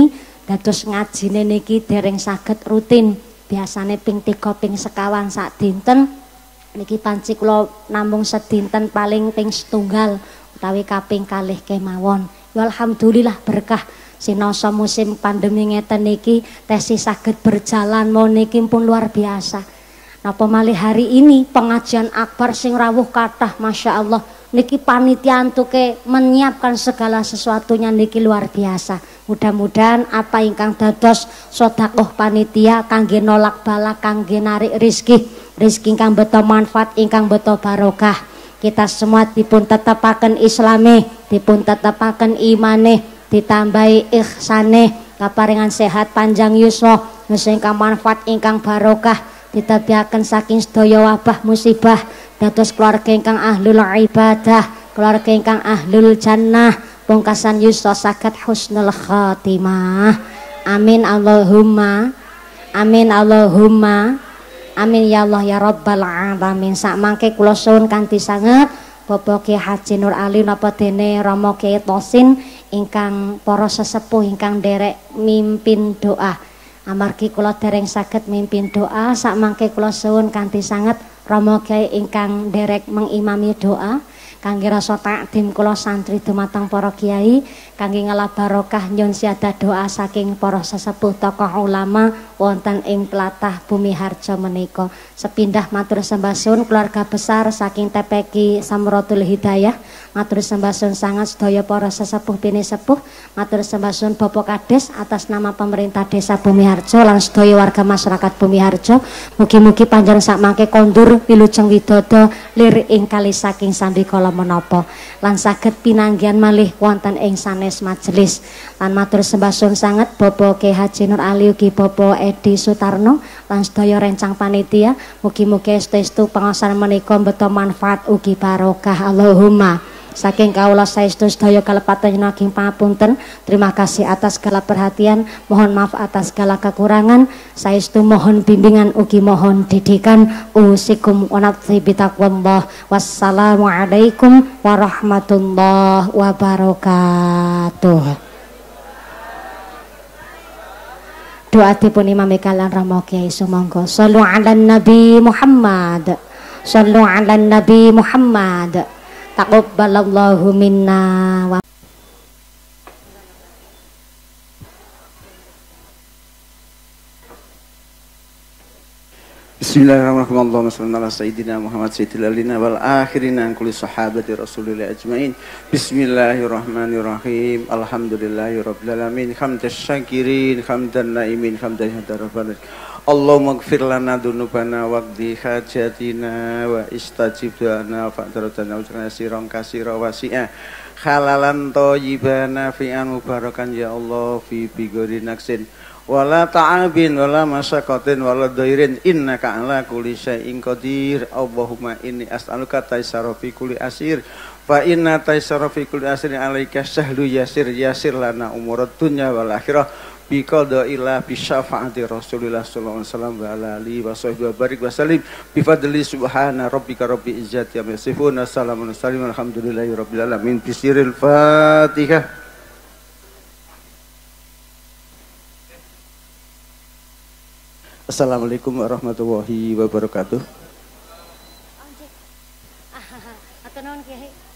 dados ngajine niki dereng saged rutin. Biasane ping 3 ping sekawan sak dinten. Niki panci kula namung sedinten paling ping setunggal utawi kaping kalih kemawon. Ya alhamdulillah berkah sinoso musim pandemi ngeten niki tesih saged berjalan mau niki pun luar biasa. Napa malih hari ini pengajian akbar sing rawuh kathah Masya Allah. Niki panitia antuke menyiapkan segala sesuatunya niki luar biasa. Mudah-mudahan apa ingkang dados sedekah panitia kangge nolak bala kangge narik rezeki ingkang beto manfaat ingkang beto barokah. Kita semua dipun tetepaken islame, dipun tetepaken imane, ditambahi ihsane, kaparingan sehat panjang yuswa, ingkang manfaat ingkang barokah, ditabiaken saking sedaya wabah musibah. Dados keluarga ingkang ahlul ibadah, keluarga ingkang ahlul jannah, pungkasan yuswa saged husnul khatimah. Amin Allahumma, amin Allahumma, amin ya Allah ya Rabbal alamin. Sak mangke kula suwun kanthi sanget Bapak Kyai Haji Nur Ali napa dene Rama Kyai Tosin ingkang para sesepuh ingkang derek mimpin doa. Amargi kula dereng saged mimpin doa, sak mangke kula suwun kanthi sanget Rama Kyai ingkang derek mengimami doa kangge rasa takdim kula santri dumateng para kiai kangge ngalah barokah nyun siadah doa saking para sesepuh tokoh ulama wonten ing tlatah Bumi Harjo menika. Sepindah matur sembah suwun keluarga besar saking TPQ Samratul Hidayah, matur sembah suwun sangat sedaya para sesepuh bini sepuh, matur sembah suwun Bapak Kades atas nama pemerintah Desa Bumi Harjo lan sedaya warga masyarakat Bumi Harjo. Mugi-mugi panjenengan sak mangke kondur wilujeng widodo lir ing kali saking sandikala menapa lan saged pinanggihan malih wonten ing sanes majelis. Lan matur sembah suwun sanget Bapak Kyai Haji Nur Ali ugi Bapak Edi Sutarno lan sedaya rencang panitia. Mugi-mugi estu-estu pangaosan menika beto manfaat ugi barokah Allahumma. Saking kaula saestu sedaya kalepatan naging pangapunten. Terima kasih atas segala perhatian, mohon maaf atas segala kekurangan. Saestu mohon bimbingan ugi mohon didikan. Usikum wa nafsi bitaqwallah. Wassalamualaikum warahmatullahi wabarakatuh. Doa dipun imami kalian Rama Kyai sumangga. Shallu ala Nabi Muhammad. Shallu ala Nabi Muhammad. Taqabbalallahu minna wa Bismillahirrahmanirrahim. Allahumma shalli ala sayyidina Muhammad sayyidil awwalina wal akhirina an kulli sahabati Rasulillah ajmain. Bismillahirrahmanirrahim. Alhamdulillahirabbil alamin. Hamdan syakirin, hamdan naimin, hamdan hadarabana. Allahumma ighfir lana dzunubana waqdi hajatina wa istajib lana fa'daratana ujrana sirran kasira wasi'a halalan thayyibana fi'an mubarakan ya Allah fi bigori naksin wala ta'abin wala masyaqatin wala dhairin innaka ala kulli syai'in qadir. Allahumma inni as'aluka taysara fi kulli asir fa inna taysara fi kulli asirin alaika sahlu yasir yasir lana umurad dunya wal akhirah bi qada'ilah bi syafaati Rasulillah sallallahu alaihi wasallam wa ala alihi wa sahbihi wa barik wa salim bi fadli subhana rabbika rabbil izzati amma yasifun assalamu alaikum alhamdulillahi rabbil alamin bisiril Fatihah. Assalamualaikum warahmatullahi wabarakatuh. Atur nuwun Kyai.